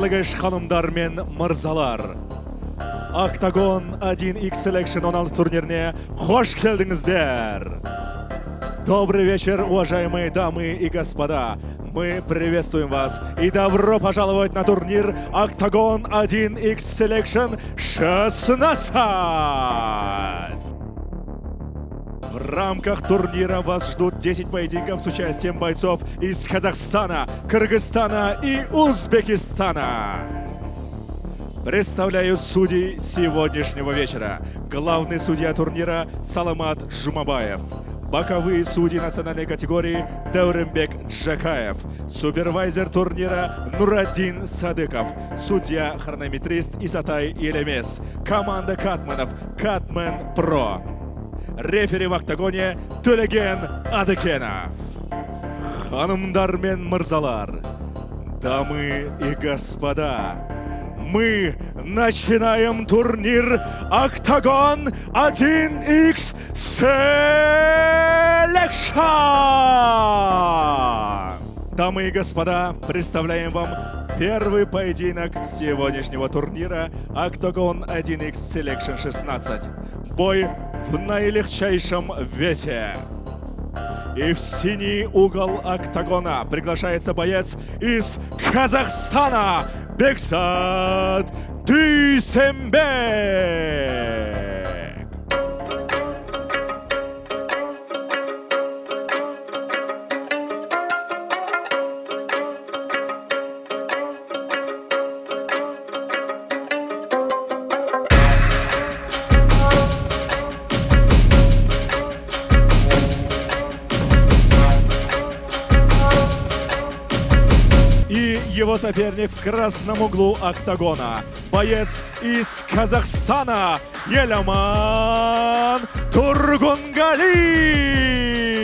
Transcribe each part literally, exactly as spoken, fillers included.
Қадірлігіш ханымдар мен мырзалар, Octagon один икс Selection он алты турниріне қош келдіңіздер. Добрый вечер, уважаемые дамы и господа. Мы приветствуем вас и добро пожаловать на турнир Octagon один икс Selection шестнадцать. В рамках турнира вас ждут десять поединков с участием бойцов из Казахстана, Кыргызстана и Узбекистана. Представляю судей сегодняшнего вечера. Главный судья турнира Саламат Жумабаев. Боковые судьи национальной категории Даурымбек Джакаев. Супервайзер турнира Нураддин Садыков. Судья хронометрист Исатай Елемес. Команда Катманов Катмен Про. Рефери в октагоне Төлеген Адыкенов. Ханымдар мен мырзалар, дамы и господа, мы начинаем турнир Octagon один икс Selection. Дамы и господа, представляем вам первый поединок сегодняшнего турнира Octagon один икс Selection шестнадцать. Бой в наилегчайшем весе. И в синий угол октагона приглашается боец из Казахстана Бексат Дүйсенбек. Его соперник в красном углу октагона. Боец из Казахстана Еламан Тургунгали.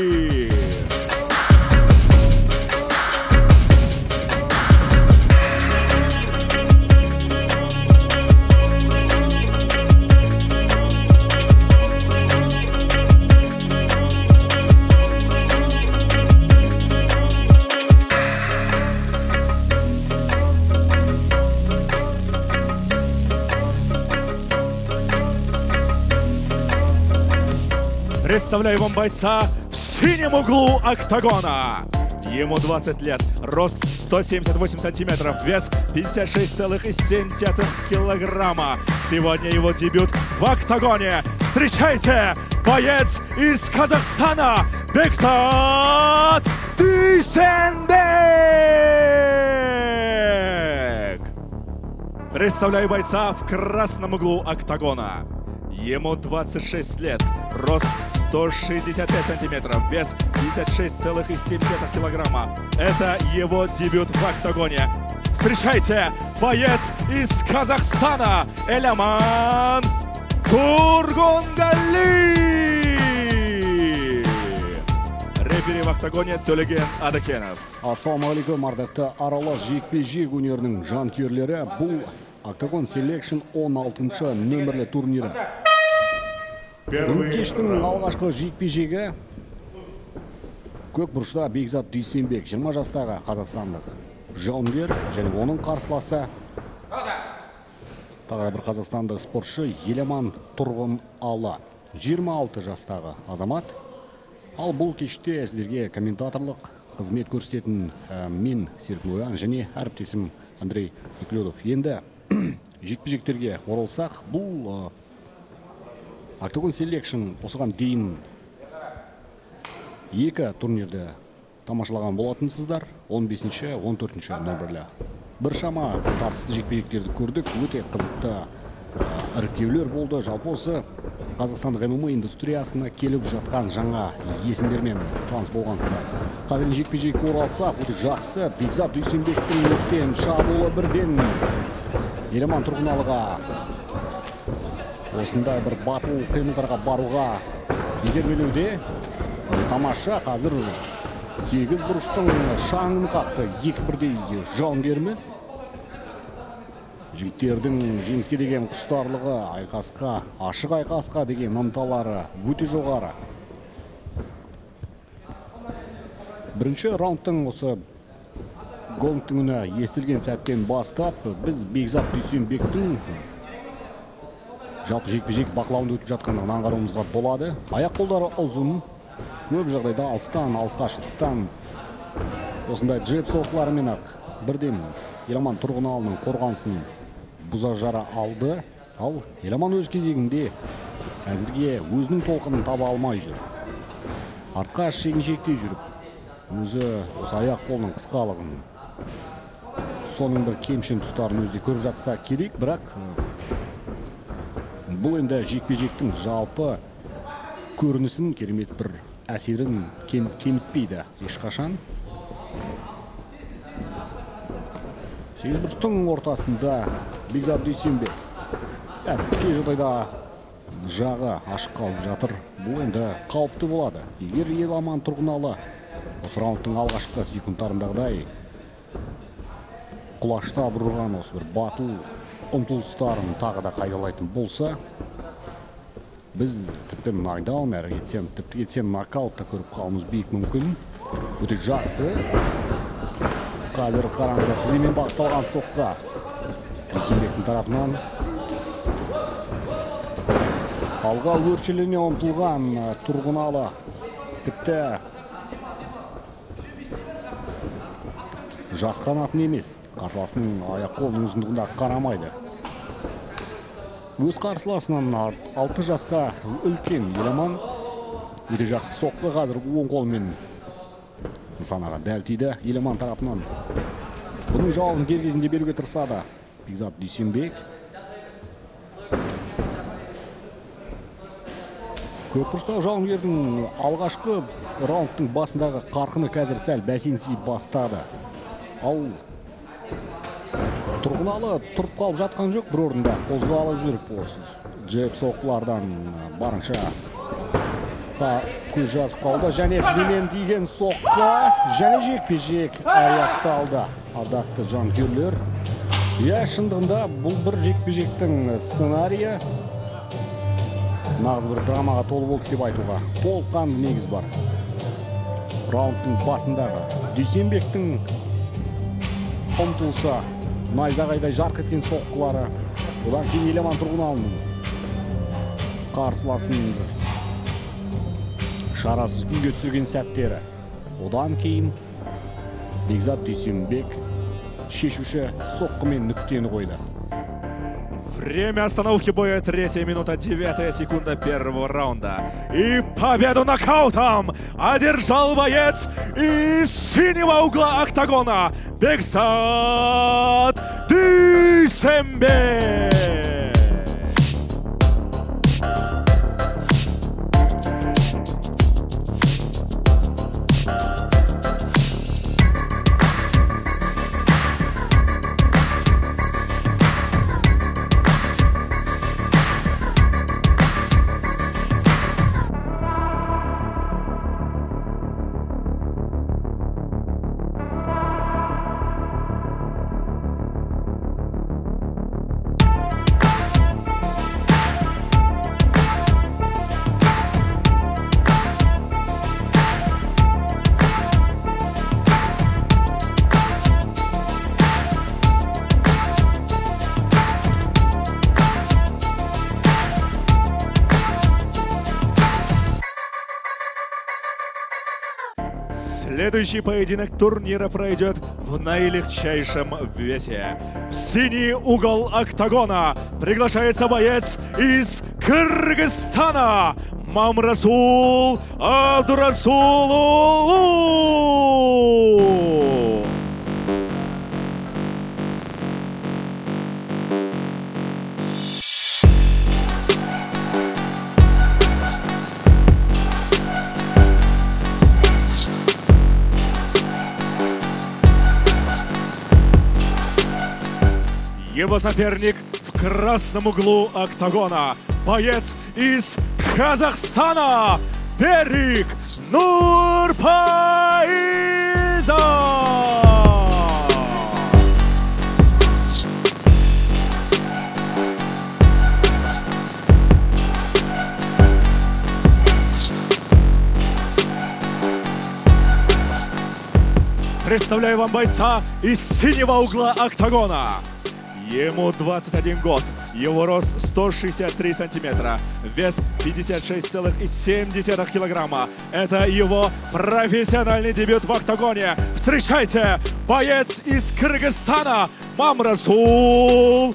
Представляю вам бойца в синем углу октагона. Ему двадцать лет, рост сто семьдесят восемь сантиметров, вес пятьдесят шесть целых семь десятых килограмма. Сегодня его дебют в октагоне. Встречайте, боец из Казахстана Бексат Дүйсенбек. Представляю бойца в красном углу октагона. Ему двадцать шесть лет, рост сто шестьдесят пять сантиметров, вес пятьдесят шесть целых семь десятых килограмма. Это его дебют в октагоне. Встречайте, боец из Казахстана Еламан Тургунгали. Рефери в октагоне Төлеген Адыкенов. Ассаламу алейкум, ардақты аралас жекпе-жек өнерінің жанкүйерлері. Бұл Octagon Selection он алтыншы нөмірлі турнирі. Кештің алғашқы жекпе-жегі көк бұрышта Бексат Дүйсенбек, жиырма жастағы қазақстандық жауынгер, және оның қарсыласы тағы бір қазақстандық спортшы Еламан Тургунали, жиырма алты жастағы азамат. Ал бұл кеште сіздерге комментаторлық қызмет көрсететін мен Серікбол Оян және әріптесім Андрей Неклюдов. Енді жекпе-жектерге оралсақ, бұл Octagon Selection осыған дейін екі турнирді тамашалаған болатынсыздар. он бесінші он төртінші нөмірлі. Біршама тартысты жекпе-жектерді көрдік. Өте қызықты іріктеулер болды. Жалпы осы қазақстандық эм эм а индустриясына келіп жатқан жаңа есімдермен таныс болғансыздар. Қазір жекпе-жекке оралсақ, өте жақсы. Бексат Дүйсенбектің өткен шабуылы бірден Еламан Тургуналиға осындай бір батыл қимылдарға баруға итермелеуде. Тамаша, қазір сегіз бұрыштың шаңын қақты екі бірдей жауынгеріміз. Жігіттердің жеңіске деген құштарлығы, айқасқа, ашық айқасқа деген ынталары өте жоғары. Бірінші раундтың осы гонктың үні естілген сәттен бастап біз Бекзат Дүйсенбектің жалпы жекпе-жек бақылауында өтіп жатқандығын аңғаруымызға болады. Аяқ-қолдары ұзын, көп жағдайда алыстан, алыс қашықтықтан осындай джеб соққыларымен ақ бірден Еламан Тұрғыналының қорғанысын бұза жара алды. Ал Еламан өз кезегінде әзірге өзінің толқынын таба алмай жүр. Артқа шегіншектей жүріп, өзі осы аяқ-қолының қысқалығын, соның бір кемшін тұстарын өзде көріп жатса керек, бірақ бұл енді жекпе-жектің жалпы көрінісін, керемет бір әсерін кемітпейді ешқашан. Сегіз бұрыштың ортасында Бекзат Дүйсенбек кей жағдайда жағы ашық қалып жатыр. Бұл енді қауіпті болады. Егер Еламан Тұрғыналы осы раундтың алғашқы секундтарындағыдай құлаштап ұрған осы бір батыл ұмтылыстарын тағы да қайталайтын болса, біз тіпті нокдаун, әрі кетсем, тіпті кетсем нокаутта көріп қалуымыз бек мүмкін. Өте жақсы. Қазір қараңыздар, тіземен бағытталған соққа Дүйсенбектің тарапынан алға өршелене ұмтылған Тұрғыналы тіпті жасқанатын емес, қарсыласының аяқ-қолының ұзындығында қарамайды. Өз қарсыласынан алты жасқа үлкен Еламан өте жақсы соққы қазір оң қолымен нысанаға дәл тиді Еламан тарапынан. Бұның жауабын дер кезінде беруге тырысады Бекзат Дүйсенбек. Көпбұрыштағы жауынгердің алғашқы раундтың басындағы қарқыны қазір сәл бәсеңси бастады. Ал Тұрғыналы тұрып қалып жатқан жоқ, бір орында қозғалып жүріп осы джеб соққылардан барынша көз жазып қалды. Және тіземен тиген соққы, және жекпе-жек аяқталды. Ардақты жанкүйерлер, иә, шындығында бұл бір жекпе-жектің сценарийі нағыз бір драмаға толы болды деп айтуға толыққанды негіз бар. Раундтың басындағы Дүйсенбектің ұмтылса, найзағайдай жарқ еткен соққылары, одан кейін Еламан Тұрғыналының қарсыласының шарасыз күйге түсірген сәттері, одан кейін Бекзат Дүйсенбек шешуші соққымен нүктені қойды. Время остановки боя, третья минута, девятая секунда первого раунда. И победу нокаутом одержал боец из синего угла октагона Бекзат Дүйсенбек. Следующий поединок турнира пройдет в наилегчайшем весе. В синий угол октагона приглашается боец из Кыргызстана Мамрасул Абдурасулулу. Его соперник в красном углу октагона, боец из Казахстана Берик Нурпайзов. Представляю вам бойца из синего угла октагона. Ему двадцать один год, его рост сто шестьдесят три сантиметра, вес пятьдесят шесть целых семь десятых килограмма. Это его профессиональный дебют в октагоне. Встречайте, боец из Кыргызстана Мамрасул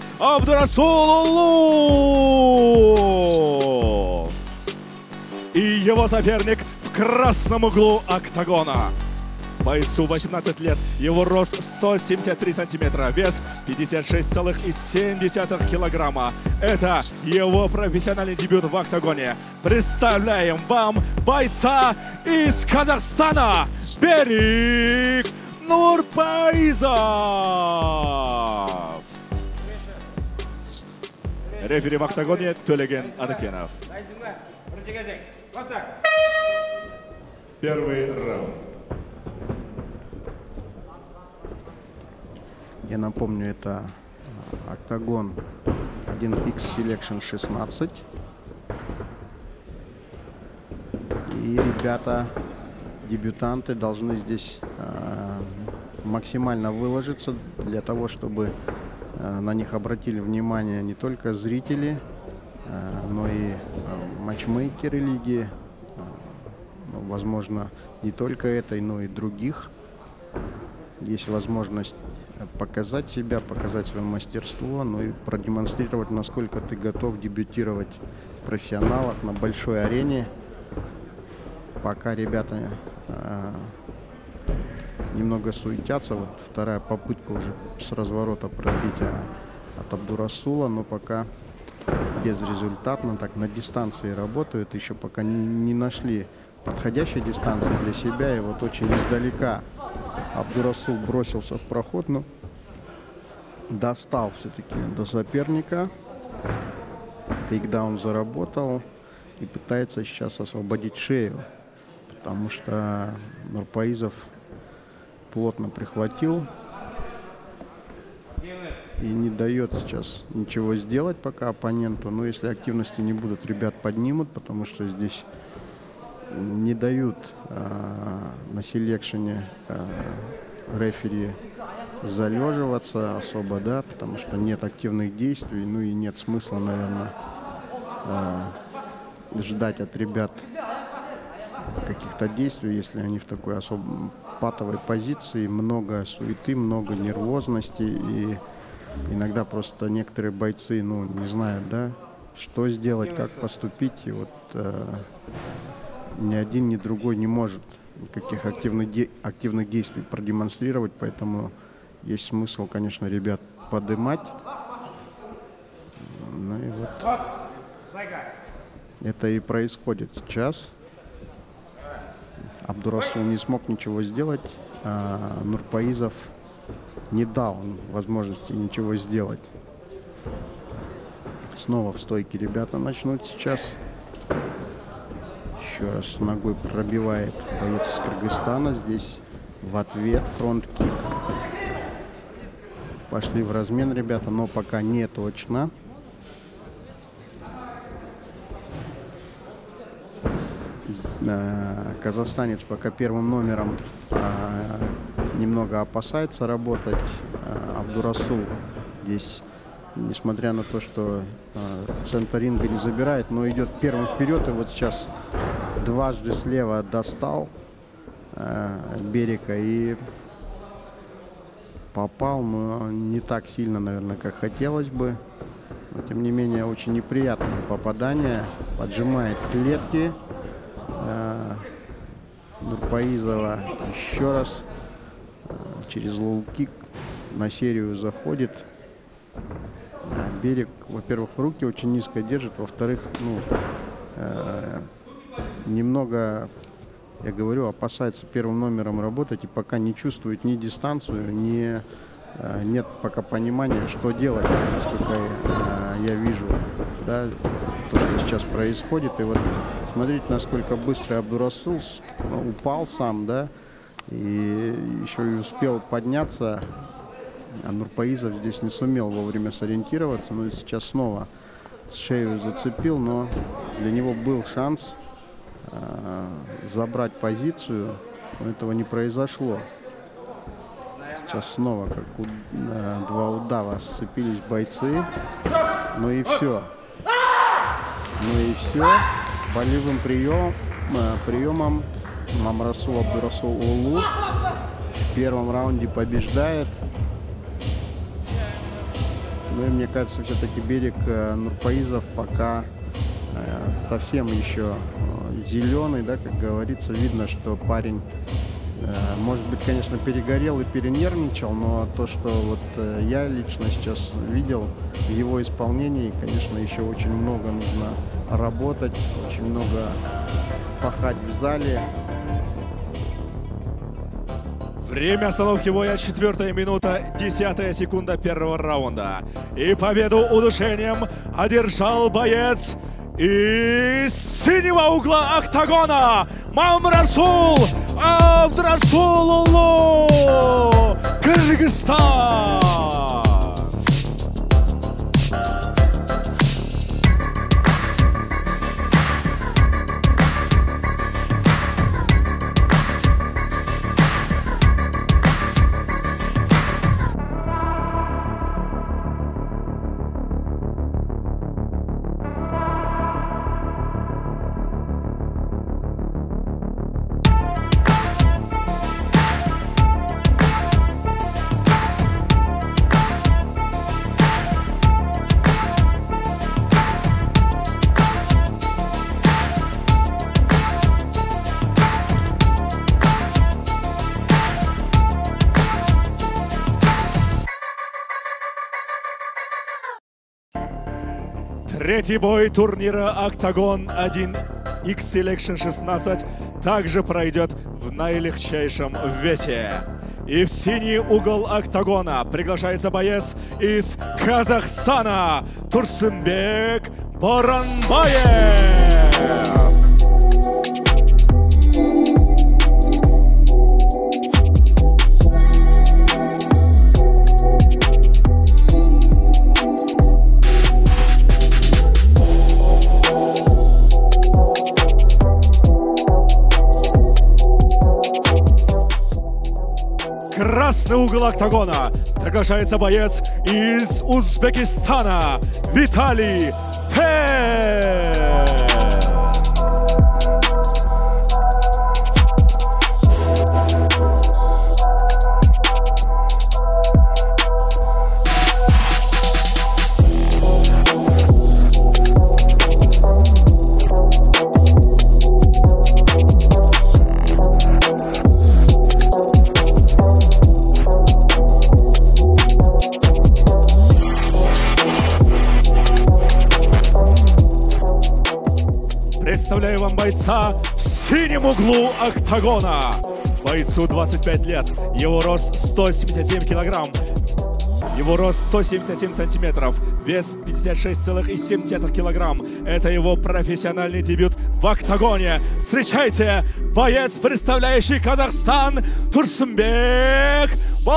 Абдурасулулу. И его соперник в красном углу октагона. Бойцу восемнадцать лет, его рост сто семьдесят три сантиметра, вес пятьдесят шесть целых семь десятых килограмма. Это его профессиональный дебют в октагоне. Представляем вам бойца из Казахстана Берик Нурпаизов. Рефери в октагоне Төлеген Адыкенов. Первый раунд. Я напомню, это октагон один икс Selection шестнадцать. И ребята, дебютанты, должны здесь э, максимально выложиться для того, чтобы э, на них обратили внимание не только зрители, э, но и э, матчмейкеры лиги. Э, ну, возможно, не только этой, но и других. Есть возможность показать себя, показать свое мастерство, ну и продемонстрировать, насколько ты готов дебютировать в профессионалах на большой арене. Пока ребята э, немного суетятся, вот вторая попытка уже с разворота пробития от Абдурасула, но пока безрезультатно, так на дистанции работают, еще пока не, не нашли подходящей дистанции для себя, и вот очень издалека Абдурасул бросился в проход, но достал все-таки до соперника. Тейкдаун заработал и пытается сейчас освободить шею, потому что Нурпаизов плотно прихватил и не дает сейчас ничего сделать пока оппоненту. Но если активности не будут, ребят поднимут, потому что здесь не дают э, на селекшене э, рефери залеживаться особо, да, потому что нет активных действий, ну и нет смысла, наверное, э, ждать от ребят каких-то действий, если они в такой особо патовой позиции, много суеты, много нервозности, и иногда просто некоторые бойцы, ну, не знают, да, что сделать, как поступить, и вот э, ни один, ни другой не может никаких активных, де активных действий продемонстрировать, поэтому есть смысл, конечно, ребят подымать. Ну и вот это и происходит сейчас. Абдурасул не смог ничего сделать, а Нурпаизов не дал возможности ничего сделать. Снова в стойке ребята начнут сейчас. Еще раз ногой пробивает боец из Кыргызстана. Здесь в ответ фронт-кик. Пошли в размен ребята, но пока не точно. Казахстанец пока первым номером а, немного опасается работать. А, Абдурасул здесь, несмотря на то, что а, центр ринга не забирает, но идет первым вперед. И вот сейчас дважды слева достал а, Берика и попал, но не так сильно, наверное, как хотелось бы. Но, тем не менее, очень неприятное попадание. Поджимает клетки а, Нурпаизова. Еще раз а, через лоу-кик на серию заходит. А Берик, во-первых, руки очень низко держит, во-вторых, ну, э, немного, я говорю, опасается первым номером работать и пока не чувствует ни дистанцию, ни э, нет пока понимания, что делать, насколько э, я вижу, да, то, что сейчас происходит. И вот смотрите, насколько быстро Абдурасул упал сам, да, и еще и успел подняться. А Нурпаизов здесь не сумел вовремя сориентироваться, но сейчас снова шею зацепил, но для него был шанс э, забрать позицию, но этого не произошло. Сейчас снова как у, э, два удава сцепились бойцы. Ну и все. Ну и все. Болевым прием, э, приемом Мамрасул Абдурасул Улу в первом раунде побеждает. Ну и мне кажется, все-таки берег э, Нурпаизов пока э, совсем еще э, зеленый, да, как говорится. Видно, что парень, э, может быть, конечно, перегорел и перенервничал, но то, что вот э, я лично сейчас видел в его исполнении, конечно, еще очень много нужно работать, очень много пахать в зале. Время остановки боя, четвертая минута, десятая секунда первого раунда. И победу удушением одержал боец из синего угла октагона Мамрасул Абдурасул Улу, Кыргызстан. Третий бой турнира Октагон один икс Selection шестнадцать также пройдет в наилегчайшем весе. И в синий угол октагона приглашается боец из Казахстана Турсынбек Боранбаев. Красный угол октагона приглашается боец из Узбекистана Виталий Тен. Представляю вам бойца в синем углу октагона. Бойцу двадцать пять лет, его рост сто семьдесят семь килограмм, его рост сто семьдесят семь сантиметров, вес пятьдесят шесть целых семь десятых килограмм. Это его профессиональный дебют в октагоне. Встречайте, боец, представляющий Казахстан, Турсынбек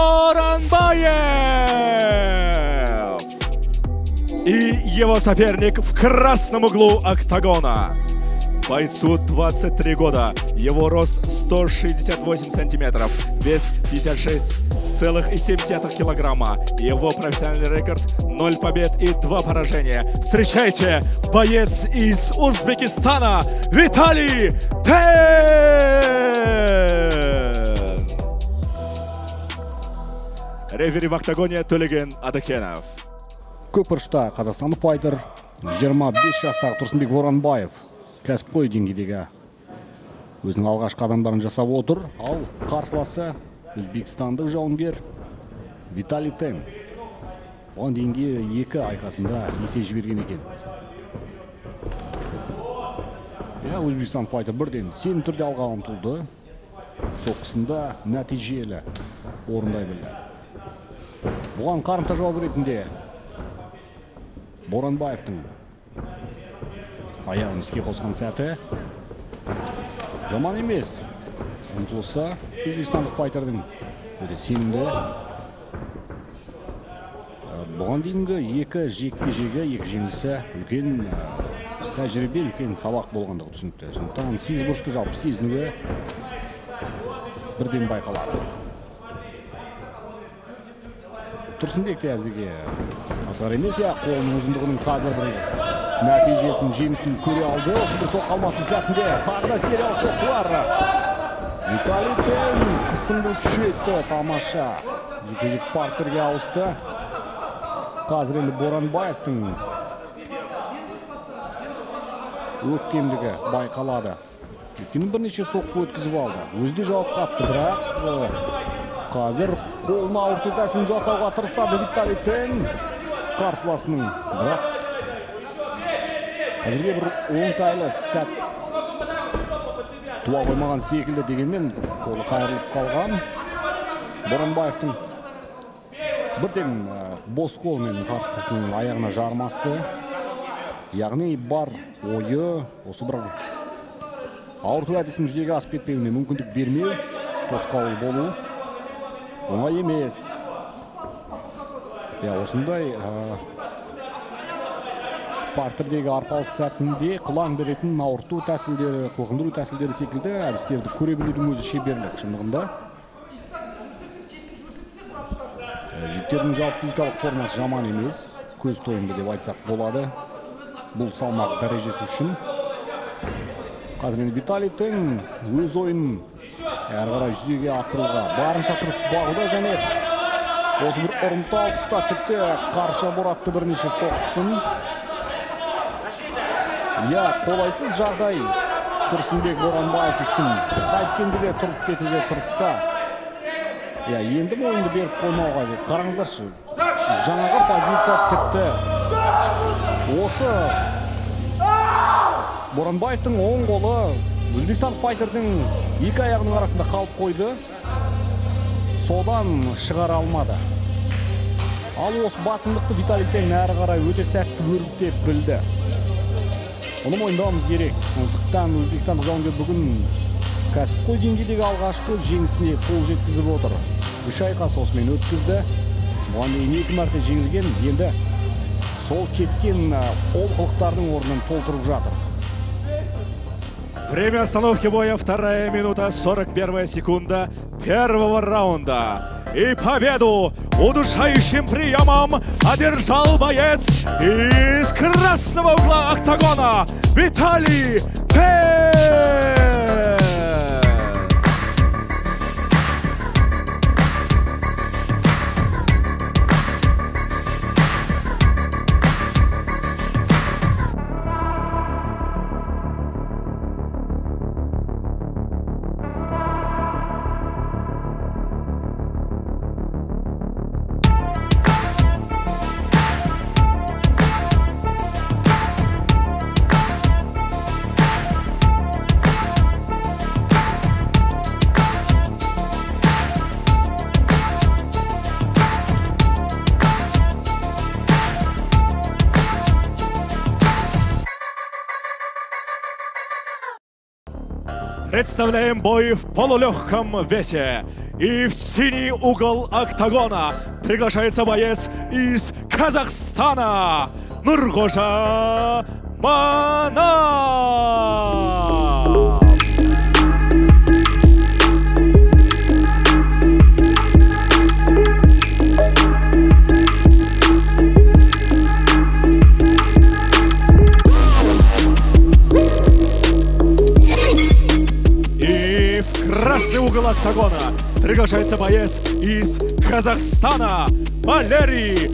Боранбаев. И его соперник в красном углу октагона. Бойцу двадцать три года, его рост сто шестьдесят восемь сантиметров, вес пятьдесят шесть целых семь десятых килограмма. Его профессиональный рекорд ноль побед и два поражения. Встречайте, боец из Узбекистана Виталий Тен. Рефери в октагоне Төлеген Адакенов. Көпіршта қазақстандық файтер жиырма бес жастағы Турсынбек Боранбаев кәсіпқой деңгейдегі өзінің алғашқы қадамдарын жасап отыр. Ал қарсыласы өзбекстандық жауынгер Виталий Тен. Оған дейінгі екі айқасында есе жіберген екен. Я, Өзбекстан файтер бірден сенім түрде алға ұмтылды. Соққысында нәтижелі орындай білді. Бұған қарымта жауап ретінде Боранбаевтың аяғын іске қосқан сәті жаман емес. Ұмтылса, өзбекстандық файтердің өте сенімді. Бұған дейінгі екі жекпе-жегі, екі жеңілісі үлкен тәжірибе, үлкен сабақ болғандығы түсінікті. Сондықтан сегіз бұрышты жалпы сезінуі бірден байқалады. Тұрсынбек те әзірге асқар емес. Қолының ұзындығының қазір бір нәтижесін, жемісін көре алды. Осы бір соққы алмасу сәтінде тағы да сериялық соққылар. Виталий Тен қысымды күшейтті. Тамаша. Жекпе-жек партерге ауысты. Қазір енді Боранбаевтың өктемдігі байқалады. Өйткені бірнеше соққы өткізіп алды. Өзі де жауап қатты, бірақ қазір қолына ауырту тәсілін жасауға тырысады Виталий Тен қарсыласының. Бірақ әзірге бір оңтайлы сәт туа қоймаған секілді, дегенмен қолы қайырылып қалған. Боранбаевтың бірден бос қолмен қарсыласының аяғына жармасты. Яғни бар ойы осы бір ауырту әдісін жүзеге асып кетпеуіне мүмкіндік бермеу, тосқауыл болу оңай емес. Я осындай партердегі арпалыс сәтінде қылаң беретін ауырту тәсілдері, қылғындыру тәсілдері секілді әдістерді көре білудің өзі шеберлік шындығында. Жігіттердің жалпы физикалық формасы жаман емес, көз тойымды деп айтсақ болады. Бұл салмақ дәрежесі үшін. Қазір енді Виталий Тен өз ойын әрі қарай жүзеге асыруға барынша тырысып бағуда, және осы бір ұрымтал тұста тіпті қарша боратты бірнеше соққысын. Я, қолайсыз жағдай Тұрсынбек Боранбаев үшін. Қайткенде де тұрып кетуге тырысса, я, енді мойынды беріп қоймауға қажет. Қараңыздаршы, жаңағы позиция тіпті осы Боранбаевтың оң қолы Өзбекстан файтердің екі аяғының арасында қалып қойды. Содан шығара алмады. Ал осы басымдықты Виталий Тен әрі қарай өте сәтті өрбітіп білді. Оны мойындауымыз керек. Сондықтан Өзбекстандық жауынгер бүгін кәсіпқой деңгейдегі алғашқы жеңісіне қол жеткізіп отыр. Үш айқас осымен өткізді. Бұған дейін екі мәрте жеңілген, енді сол кеткен олқылықтардың орнын толтырып жатыр. Время остановки боя вторая минута сорок первая секунда первого раунда. И победу удушающим приемом одержал боец из красного угла октагона Виталий Тен. Представляем бой в полулегком весе. И в синий угол октагона приглашается боец из Казахстана Нурғожа Манап. Красный угол октагона приглашается боец из Казахстана Валерий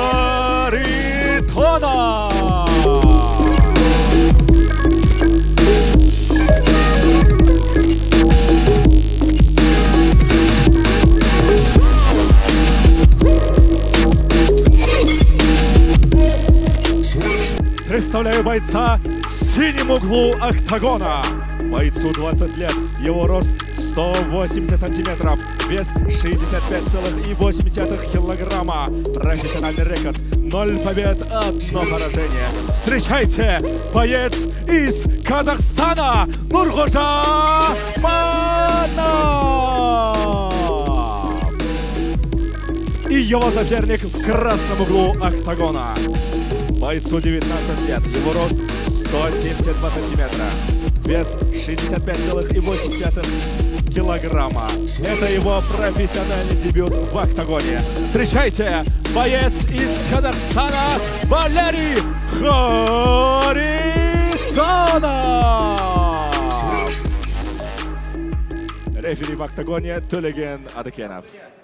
Харитонов. Представляю бойца в синем углу октагона. Бойцу двадцать лет, его рост сто восемьдесят сантиметров, вес шестьдесят пять целых восемь десятых килограмма. Профессиональный рекорд ноль побед, одно поражение. Встречайте, боец из Казахстана Нурғожа Манап. И его соперник в красном углу октагона. Бойцу девятнадцать лет, его рост сто семьдесят два сантиметра. Вес шестьдесят пять целых восемь десятых килограмма. Это его профессиональный дебют в октагоне. Встречайте, боец из Казахстана Валерий Харитонов! Рефери в октагоне Төлеген Адыкенов.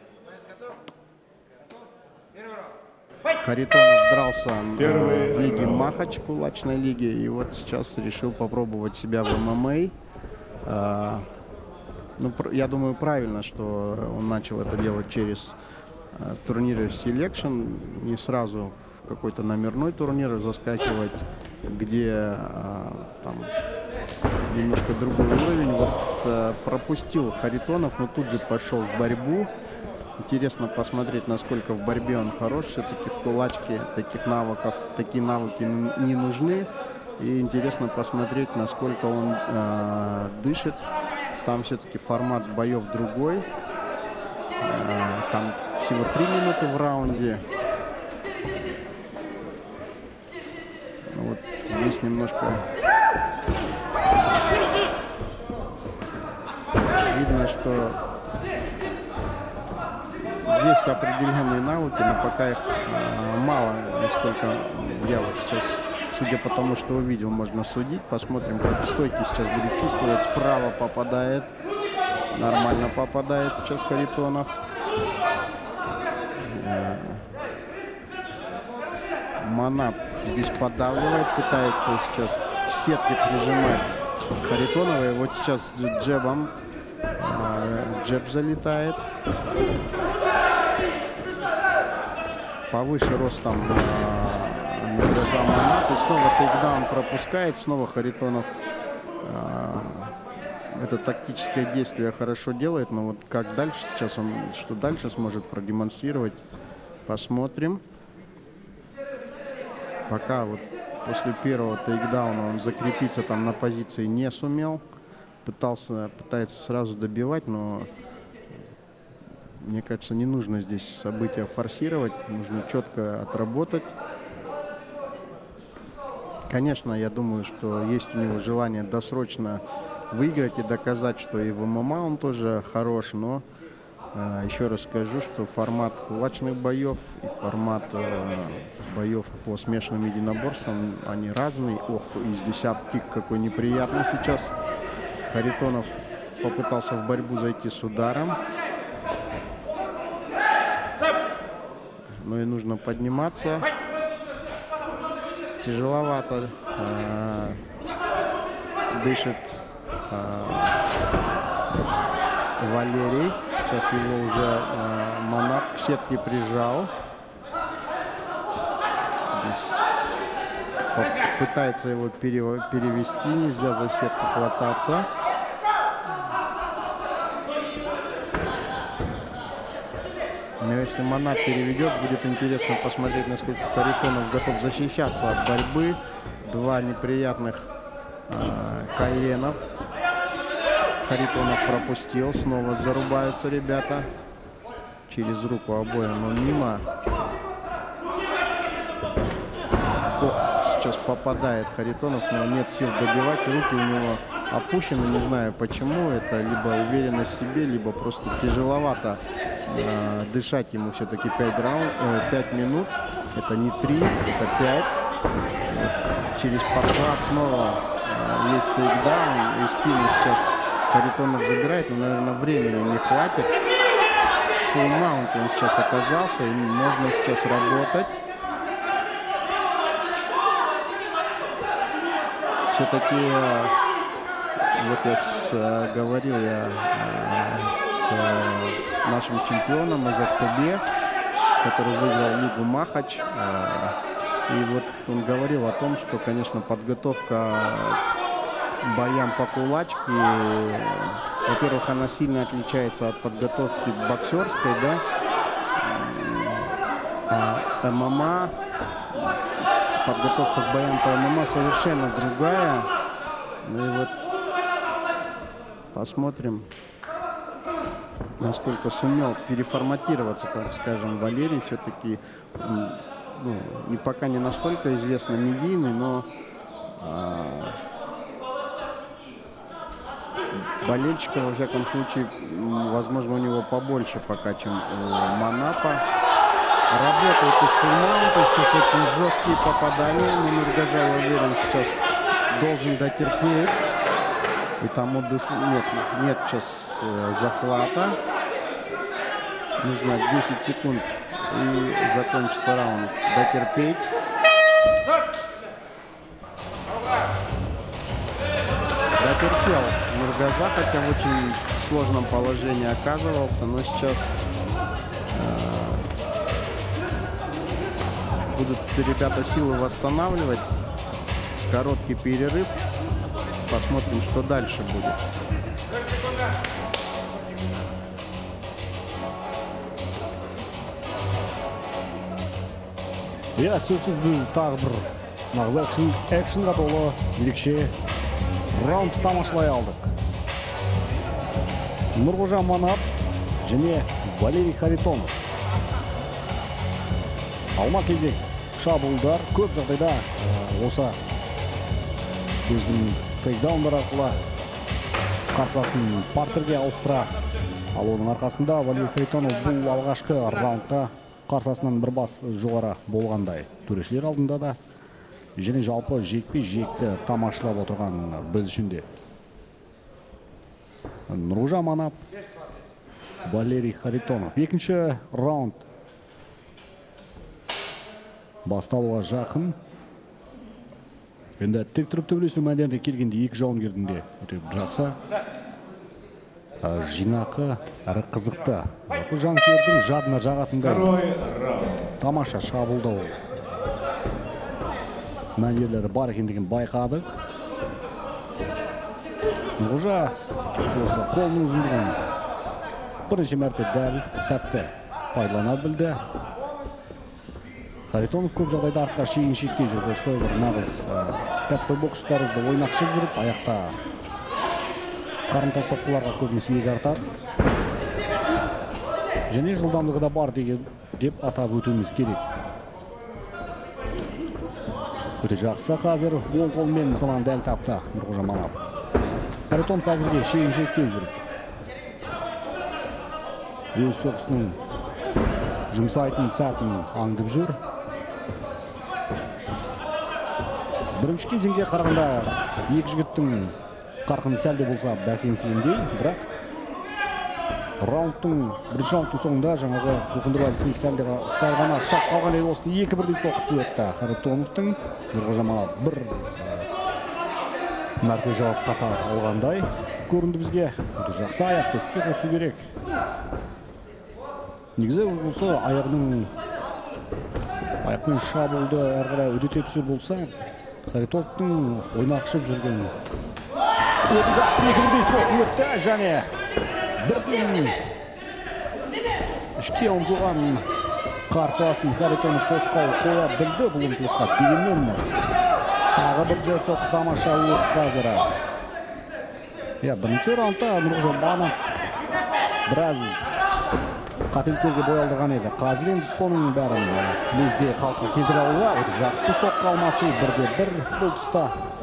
Харитонов дрался Первый в лиге раунд. Махач, кулачной лиге, и вот сейчас решил попробовать себя в ММА. А, ну, пр- я думаю, правильно, что он начал это делать через а, турниры Selection, не сразу в какой-то номерной турнир заскакивать, где а, там немножко другой уровень. Вот а, пропустил Харитонов, но тут же пошел в борьбу. Интересно посмотреть, насколько в борьбе он хорош. Все-таки в кулачке таких навыков, такие навыки н- не нужны. И интересно посмотреть, насколько он э, дышит. Там все-таки формат боев другой. Э, там всего три минуты в раунде. Вот здесь немножко видно, что есть определенные навыки, но пока их э, мало, насколько я вот сейчас, судя по тому, что увидел, можно судить. Посмотрим, как в стойке сейчас будет чувствовать. Справа попадает, нормально попадает сейчас Харитонов. Э, Манап здесь подавливает, пытается сейчас к сетке прижимать Харитонова. И вот сейчас джебом, э, джеб залетает. Повыше ростом э, Манап. И снова тейкдаун пропускает. Снова Харитонов э, это тактическое действие хорошо делает. Но вот как дальше сейчас он, что дальше сможет продемонстрировать, посмотрим. Пока вот после первого тейкдауна он закрепиться там на позиции не сумел. Пытался, пытается сразу добивать, но мне кажется, не нужно здесь события форсировать, нужно четко отработать. Конечно, я думаю, что есть у него желание досрочно выиграть и доказать, что и в ММА он тоже хорош, но э, еще раз скажу, что формат кулачных боев и формат э, боев по смешанным единоборствам, они разные. Ох, и здесь аптик какой неприятный сейчас. Харитонов попытался в борьбу зайти с ударом. Но и нужно подниматься. Тяжеловато э, дышит э, Валерий. Сейчас его уже э, Манап к сетке прижал. Здесь пытается его пере, перевести. Нельзя за сетку хвататься. Но если Манап переведет, будет интересно посмотреть, насколько Харитонов готов защищаться от борьбы. Два неприятных э, коленов. Харитонов пропустил. Снова зарубаются ребята. Через руку обоим, но мимо. Ох, сейчас попадает Харитонов, но нет сил добивать. Руки у него опущены, не знаю почему. Это либо уверенность в себе, либо просто тяжеловато э, дышать ему все-таки пять раунд, э, пять минут. Это не три, это пять. Через подхват снова э, есть тейкдаун. И спину сейчас Харитонов забирает, но, наверное, времени не хватит. Фулл маунт он сейчас оказался, и можно сейчас работать. Все-таки, вот я с, говорил я с нашим чемпионом из Актобе, который выиграл лигу Махач. И вот он говорил о том, что, конечно, подготовка к боям по кулачке, во-первых, она сильно отличается от подготовки боксерской, да, а ММА, подготовка к боям по ММА совершенно другая. Ну и вот посмотрим, насколько сумел переформатироваться, так скажем, Валерий. Все-таки, ну, не, пока не настолько известный медийный, но а, болельщиков, во всяком случае, возможно, у него побольше пока, чем у Манапа. Работает из то есть сейчас очень жесткие попадания, но Нургажа, я уверен, сейчас должен дотерпеть. И там отдых... нет, нет сейчас э, захвата. Нужно десять секунд и закончится раунд. Дотерпеть. Дотерпел Нургажа, хотя в очень сложном положении оказывался, но сейчас э, будут ребята силы восстанавливать. Короткий перерыв. Посмотрим, что дальше будет. Иә, сөзсіз біз тағы бір нағыз экшнға толы ерекше раунд тамашалай алдық. Нұрғожа Манап және Валерий Харитонов. Алма кезек шабуылдар көп жағдайда осы өзінің тейкдаундар арқылы қарсыласын партерге ауыстыра. Ал оның арқасында Валерий Харитонов бұл алғашқы раундта қарсыласынан бір бас жоғары болғандай. Төрешілер алдында да және жалпы жекпе жекті тамашалап отырған біз үшін де. Нұрғожа Манап, Валерий Харитонов. Екінші раунд басталуға жақын. Енді тек тұрып төбелесу мәнерде келгенде екі жауынгердің де өте жақсы жинақы әрі қызықты. Бұл жанкердің жадына жағатындай тамаша шабуылдау мәнерлері бар екендігін байқадық. Нұрғожа осы қолының ұзындығын бірінші мәрте дәл сәтті пайдалана білді. Харитонов көп жағдайда артқа шейін шектей жүр. Осы бір нағыз кәсіпқой бокс тәрізді ойнақшы жүріп, аяқта қарымта соққыларға көбінесе иек артады. Және жылдамдығы да бар деп атап өтуіміз керек. Өте жақсы қазір оң қолмен нысананы дәл тапты Нұрғожа Манап. Харитонов қазірге шейін шектей жүріп, өз соққысының жұмсайтын сәтін аңдып жүр. Бірінші кезеңге қарағанда екі жігіттің қарқыны сәл де болса бәсеңсігендей, бірақ раундтың бірінші раундтың соңында жаңағы Құлқындырбай сәл ғана шақ қалған еді. Осы екі бірдей соққысы өтті Харитоновтың. Нұрғожа Манап бір мәрте жауап қатар алғандай көрінді бізге. Жақсы аяқты іске қосу керек. Негізі осы аяғының аяқтың шабуылды әрі қарай үдете түсер болса, Харитоновтың ойнақшып жүрген өте жақсы екі бірдей соққы өтті және бірден ішке ұмтылған қарсыласын Харитонов тосқауыл қоя білді бұл ұмтылысқа. Дегенмен тағы бір жер соққы тамаша өтті қазір. Иә, бірінші раундта Нұрғожа Манап біраз қателіктерге бой алдырған еді. Қазір енді соның бәрін лезде қалпына келтіре алуға өте жақсы соққы алмасу бірде бір бұл тұста.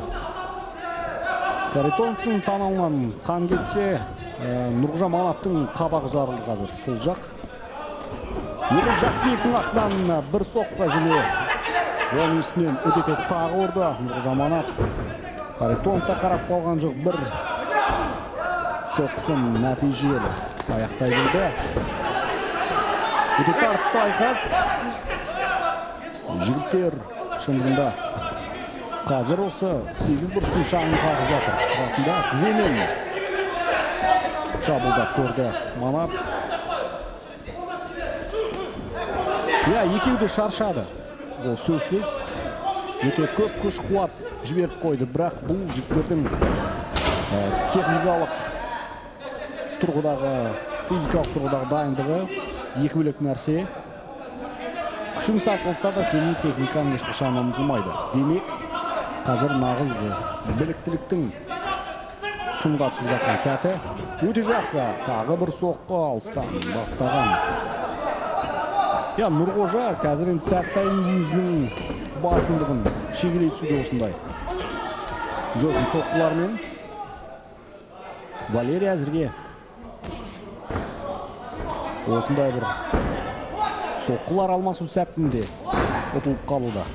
Харитоновтың танауынан қан кетсе, Нұрғожа Манаптың қабағы жарылды қазір сол жақ. Өте жақсы екінің астынан бір соққы және оның үстінен өтете тағы ұрды Нұрғожа Манап. Харитоновта қарап қалған жоқ, бір соққысын нәтижелі аяқтай білді. Өте тартысты айқас. Жігіттер шындығында қазір осы сегіз бұрыштың шаңын қағып жатыр. Расында тіземен шабуылдап көрді Манап. Иә, екеуі де шаршады. Ол сөзсіз. Өте көп күш қуат жіберіп қойды, бірақ бұл жігіттердің техникалық тұрғыдағы, физикалық тұрғыдағы дайындығы екі бөлек нәрсе. Күшің сарқылса да сенің техникаң ешқашан ұмытылмайды. Демек, қазір нағыз біліктіліктің сынға түсіп жатқан сәті. Өте жақсы. Тағы бір соққы алыстан бақтаған. Я, Нұрғожа қазір енді сәт сайын өзінің басындығын шегелей түсуде осындай жойқын соққылармен. Валерий әзірге осындай бір соққылар алмасу сәтінде ұтылып қалуда.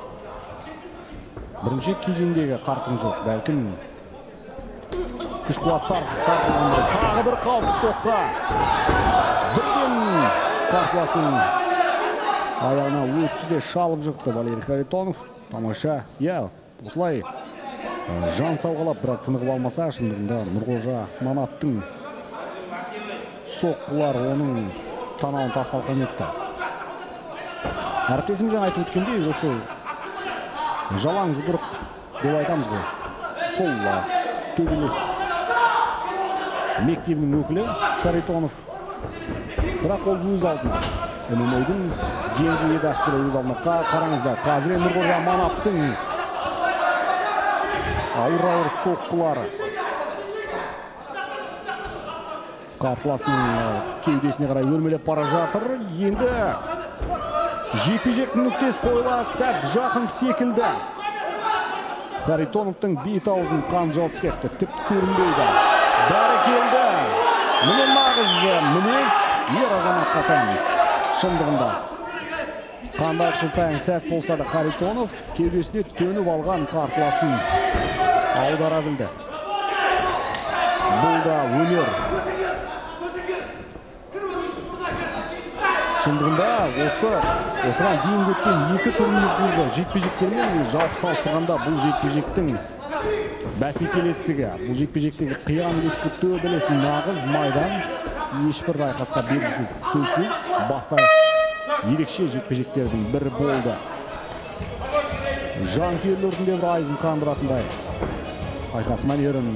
Бірінші кезеңдегі қарқын жоқ, бәлкім күш қуат сарқылғанда тағы бір қауіпті соққа. Бірден қарсыласының аяғына өтті де шалып жықты Валерий Харитонов. Тамаша, я, осылай жан сауғалап біраз тынығып алмаса, шындығында Нұрғожа Манаптың соққылар оның танауын тасталқан етті. Әріптесім жаңа айтып өткендей, осы жалаң жұдырық деп айтамыз ғой. Сол төбелес мектебінің өкілі Харитонов. Бірақ ол өз алдына. эм эм а-дің деңгейі дәстүрі өз алдына. Қараңыздар, қазір Нұрғожа Манаптың ауыр-ауыр соққылары қарсыласының кеудесіне қарай өрмелеп бара жатыр. Енді жекпе-жектің нүктесі қойылады, сәт жақын секілді. Харитоновтың бет-аузын қан жауып кетті, тіпті көрінбейді. Бәрі келді. Міне нағыз мінез ер азаматқа тән. Шындығында қандай қылсаң сәт болса да Харитонов кеудесіне төніп алған қарсыласын аудара білді. Бұл да өнер. Шындығында осы осыған дейін өткен екі турнирдегі жекпе-жектермен жалпы салыстырғанда бұл жекпе-жектің бәсекелестігі, бұл жекпе-жектегі қиян-кескі төбелес нағыз майдан, ешбір айқасқа белгісіз, сөзсіз баста ерекше жекпе-жектердің бірі болды. Жанкүйерлердің де бір айызын қандыратындай айқас мәнерін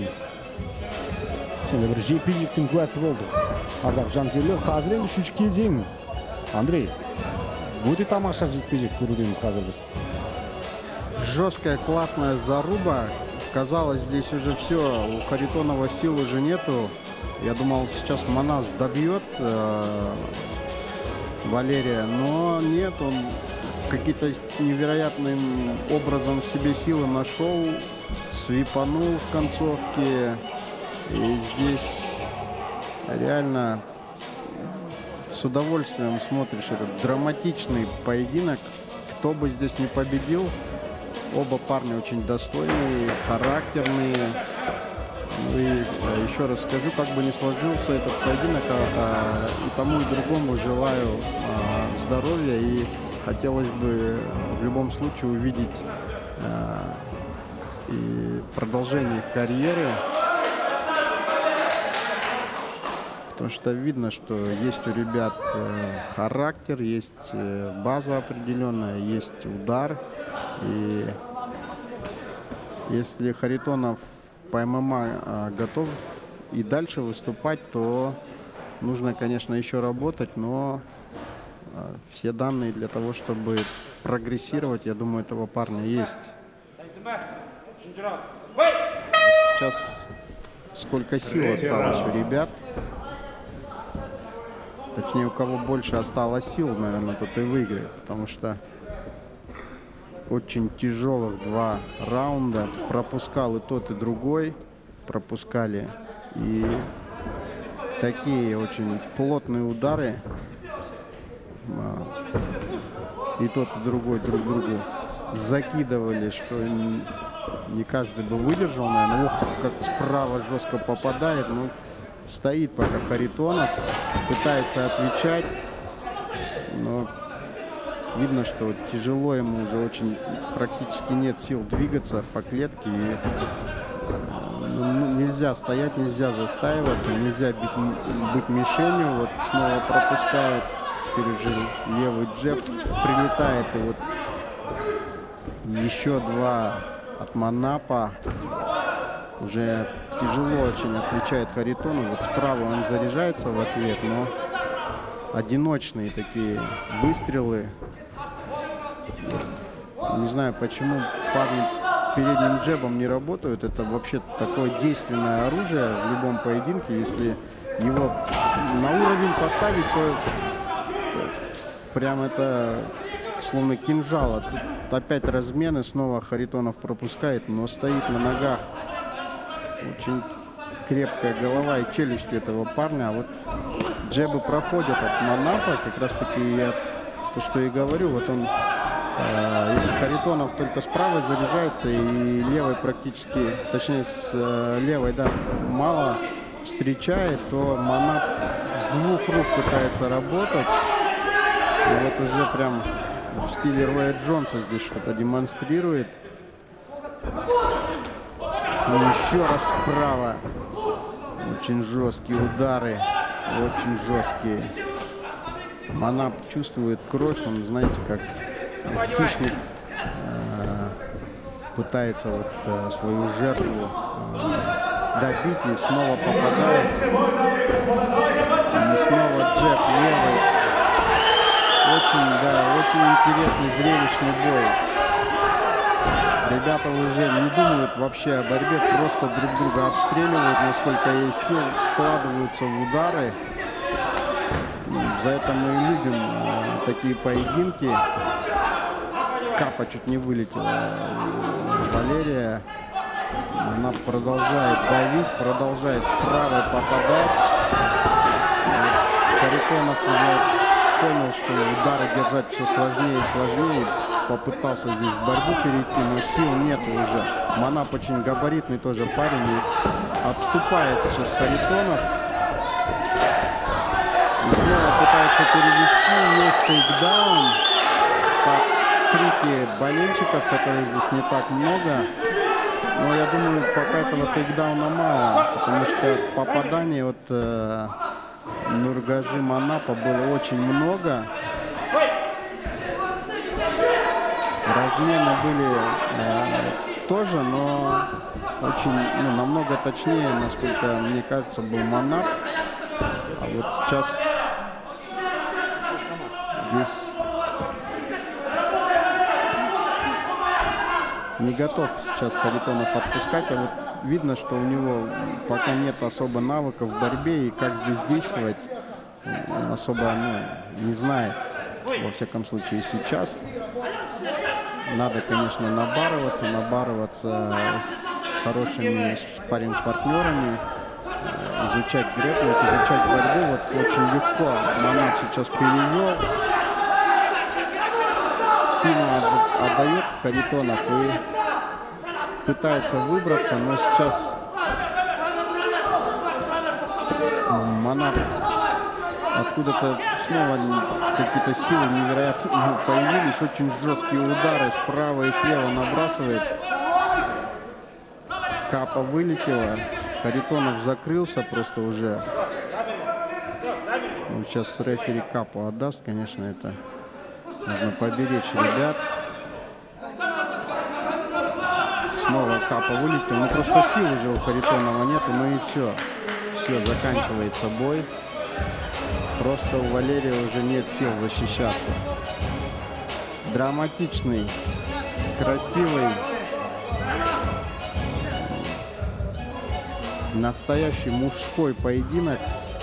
бір жекпе-жектің куәсі болды. Ардақ жанкүйерлер, қазір енді үшінші кезең. Андрей, өте тамаша жекпе-жек көрудеміз қазір біз. Жесткая, классная заруба. Казалось, здесь уже все. У Харитонова сил уже нету. Я думал, сейчас Манас добьет э, Валерия, но нет, он какие-то невероятным образом в себе силы нашел, свипанул в концовке. И здесь реально с удовольствием смотришь этот драматичный поединок. Кто бы здесь не победил, оба парня очень достойные, характерные. Ну и еще раз скажу, как бы не сложился этот поединок, а, а, и тому и другому желаю а, здоровья, и хотелось бы в любом случае увидеть а, и продолжение карьеры. Потому что видно, что есть у ребят э, характер, есть э, база определенная, есть удар. И если Харитонов по эм эм а э, готов и дальше выступать, то нужно, конечно, еще работать, но э, все данные для того, чтобы прогрессировать, я думаю, этого парня есть. Сейчас сколько сил осталось у ребят. Точнее, у кого больше осталось сил, наверное, тот и выиграет. Потому что очень тяжелых два раунда. Пропускал и тот, и другой. Пропускали. И такие очень плотные удары. И тот, и другой друг другу закидывали, что не каждый бы выдержал, наверное. Ох, как справа жестко попадает. Ну, стоит пока Харитонов, пытается отвечать, но видно, что тяжело ему уже, очень практически нет сил двигаться по клетке. И, ну, нельзя стоять, нельзя застаиваться, нельзя быть, быть мишенью. Вот снова пропускает, теперь уже левый джеб прилетает, и вот еще два от Манапа. Уже тяжело очень отвечает Харитонов. Вот справа он заряжается в ответ, но одиночные такие выстрелы. Не знаю, почему парни передним джебом не работают. Это вообще такое действенное оружие в любом поединке. Если его на уровень поставить, то прям это словно кинжал. Тут опять размены, снова Харитонов пропускает, но стоит на ногах. Очень крепкая голова и челюсть этого парня. А вот джебы проходят от Манапа, как раз таки я то, что и говорю, вот он, э, если Харитонов только с правой заряжается и левой практически, точнее с э, левой, да, мало встречает, то Манап с двух рук пытается работать. И вот уже прям в стиле Роя Джонса здесь что-то демонстрирует. И еще раз справа. Очень жесткие удары. Очень жесткие. Манап чувствует кровь. Он, знаете, как хищник э, пытается вот, э, свою жертву э, добить и снова попадает. И снова джеб левый. Очень, да, очень интересный, зрелищный бой. Ребята уже не думают вообще о борьбе, просто друг друга обстреливают, насколько есть сил, вкладываются в удары. За это мы и любим э, такие поединки. Капа чуть не вылетела. Валерия. Она продолжает давить, продолжает справа попадать. Харитонов уже понял, что удары держать все сложнее и сложнее. Попытался здесь в борьбу перейти, но сил нет уже. Манап очень габаритный тоже парень. И отступает сейчас Харитонов. И снова пытается перевести. Есть тейкдаун. Под крики болельщиков, которых здесь не так много. Но я думаю, пока этого тейкдауна мало. Потому что попаданий от э, Нургажи Манапа было очень много. Размены были э, тоже, но очень, ну, намного точнее, насколько мне кажется, был Манап. А вот сейчас здесь не готов сейчас Харитонов отпускать. А вот видно, что у него пока нет особо навыков в борьбе, и как здесь действовать он особо, ну, не знает. Во всяком случае сейчас. Надо, конечно, набарываться, набарываться с хорошими спарринг-партнерами, изучать грэпплинг, изучать борьбу. Вот очень легко Манап сейчас перевел. Спину отдает Харитонов и пытается выбраться, но сейчас Манап откуда-то снова какие-то силы невероятно появились. Очень жесткие удары справа и слева набрасывает. Капа вылетела. Харитонов закрылся просто уже. Он сейчас рефери Капу отдаст, конечно, это нужно поберечь ребят. Снова Капа вылетел. Ну просто сил уже у Харитонова нету, ну и все. Все, заканчивается бой. Просто у Валерия уже нет сил защищаться. Драматичный, красивый, настоящий мужской поединок.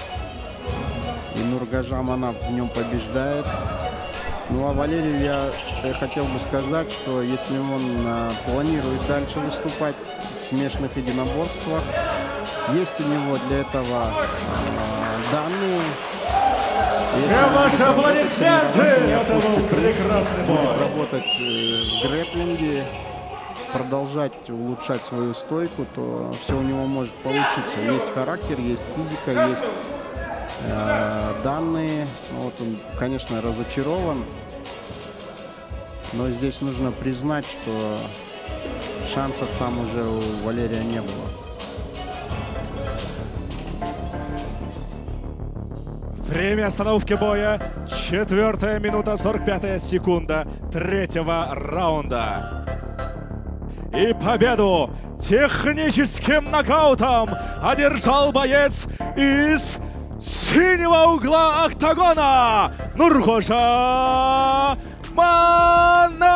И Нургажа Манап в нем побеждает. Ну а Валерию я, я хотел бы сказать, что если он а, планирует дальше выступать в смешанных единоборствах, есть у него для этого а, данные. И ваши аплодисменты! Это был прекрасный бой. Работать э, в грэпплинге, продолжать улучшать свою стойку, то все у него может получиться. Есть характер, есть физика, есть э, данные. Ну, вот он, конечно, разочарован. Но здесь нужно признать, что шансов там уже у Валерия не было. Время остановки боя. Четвертая минута, сорок пятая секунда третьего раунда. И победу техническим нокаутом одержал боец из синего угла октагона Нургажа Манап.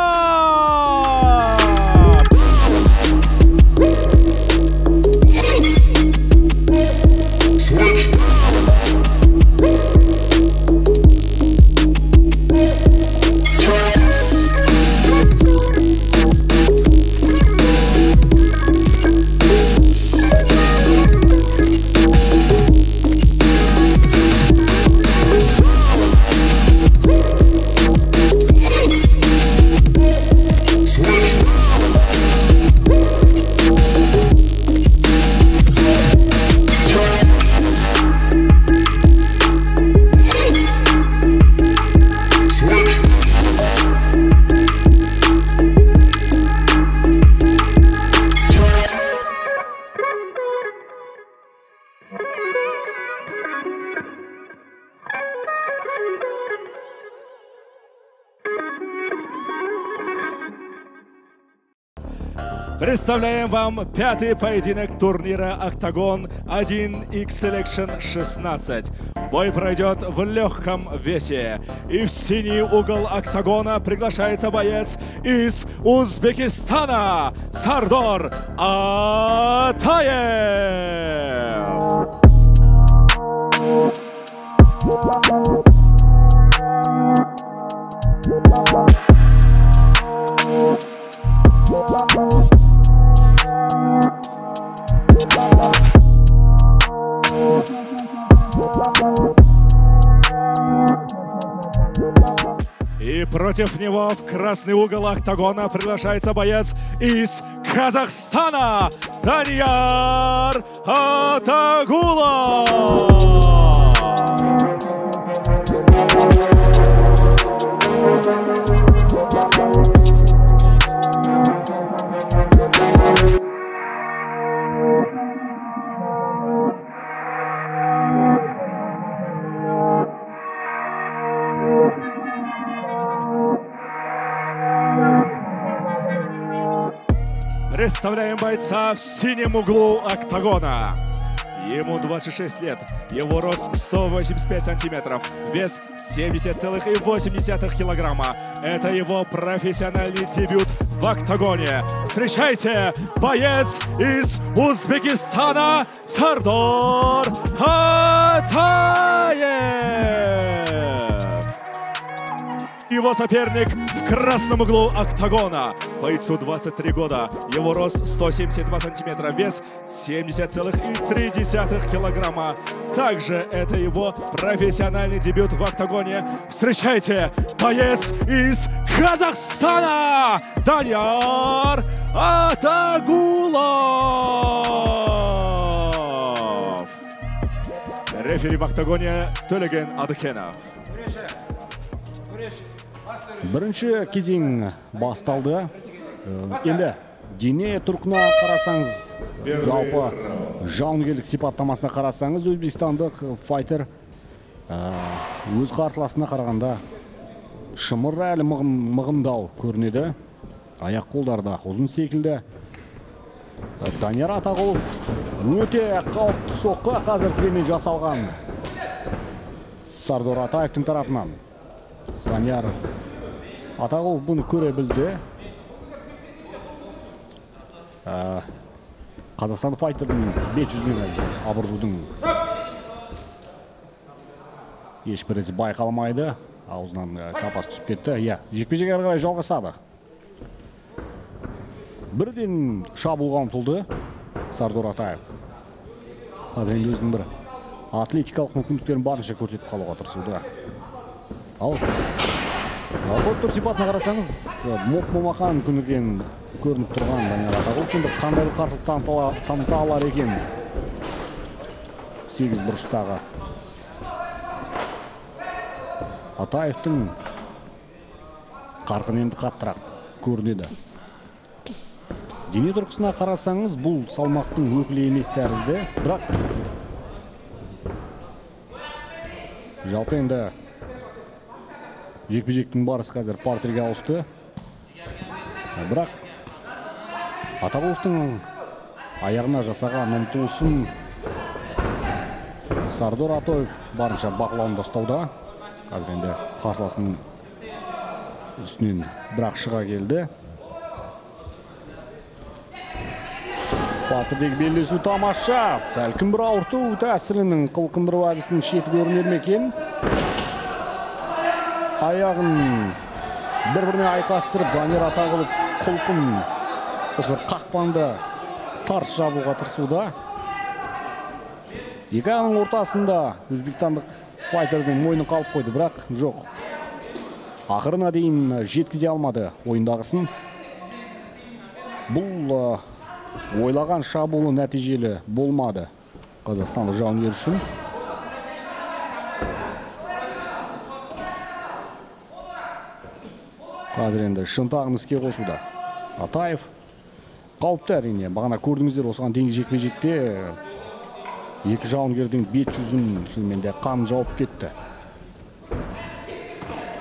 Представляем вам пятый поединок турнира «Октагон один икс Selection шестнадцать». Бой пройдет в легком весе. И в синий угол октагона приглашается боец из Узбекистана Сардор Атаев. И против него в красный угол октагона приглашается боец из Казахстана Данияр Атагулов. Представляем бойца в синем углу октагона. Ему двадцать шесть лет, его рост сто восемьдесят пять сантиметров, вес семьдесят целых восемь десятых килограмма. Это его профессиональный дебют в октагоне. Встречайте, боец из Узбекистана Сардор Атаев. Его соперник в красном углу октагона. Бойцу двадцать три года. Его рост сто семьдесят два сантиметра, вес семьдесят целых три десятых килограмма. Также это его профессиональный дебют в октагоне. Встречайте, боец из Казахстана Данияр Атагулов. Рефери в октагоне Төлеген Адыкенов. Бірінші кезең басталды. Енді дене тұрқына қарасаңыз, жалпы жауынгерлік сипаттамасына қарасаңыз, өзбекстандық файтер өз қарсыласына қарағанда шымыр әлі мығымдау көрінеді. Аяқ қолдарда ұзын секілді. Данияр Атагулов өте қауіпті соққы қазір тіземен жасалған Сардор Атаевтың тарапынан. Данияр Атагулов бұны көре білді. Қазақстан файтердің бет жүзінен абыржудың ешбір ізі байқалмайды. Аузынан қапас түсіп кетті. Жекпе-жек әрі қарай жалғасады. Бірден шабуылға ұмтылды Сардор Атаев. Қазір өзінің бір атлетикалық мүмкіндіктерін барынша көрсетіп қалуға тырысуда. Ал Алпот сипатына қарасаңыз, моп-момақан күнірген көрініп тұрған Данияр Атагулов енді қандай қарсылық таныта алар екен сегіз бұрыштағы. Атаевтың қарқын енді қаттырақ көрінеді. Дене тұрғысына қарасаңыз, бұл салмақтың өкілі емес тәрізді, бірақ жалпы енді жекпе-жектің барысы қазір партерге ауысты. Бірақ Атагуловтың аяғына жасаған ұмтылысын Сардор Атаев барынша бақылауында ұстауда. Қазір енді қарсыласының үстінен бірақ шыға келді. Партердегі белдесу тамаша. Бәлкім бір ауырту тәсілінің қылқындыру әдісінің шеті көрінер ме екен? Аяғын бір-біріне айқастырып, Данияр Атагулов құлпын осы бір қақпанды тарс жабуға тырысуда. Екі аяғының ортасында өзбекстандық файтердің мойнын қалып қойды, бірақ жоқ. Ақырына дейін жеткізе алмады ойындағысын. Бұл ойлаған шабуылы нәтижелі болмады қазақстандық жауынгер үшін. Қазір енді шынтағын іске қосуда. Атаев қауіпті әрине. Бағана көрдіңіздер, осыған дейінгі жекпе-жекте екі жауынгердің бет жүзін шынымен де қан жауып кетті.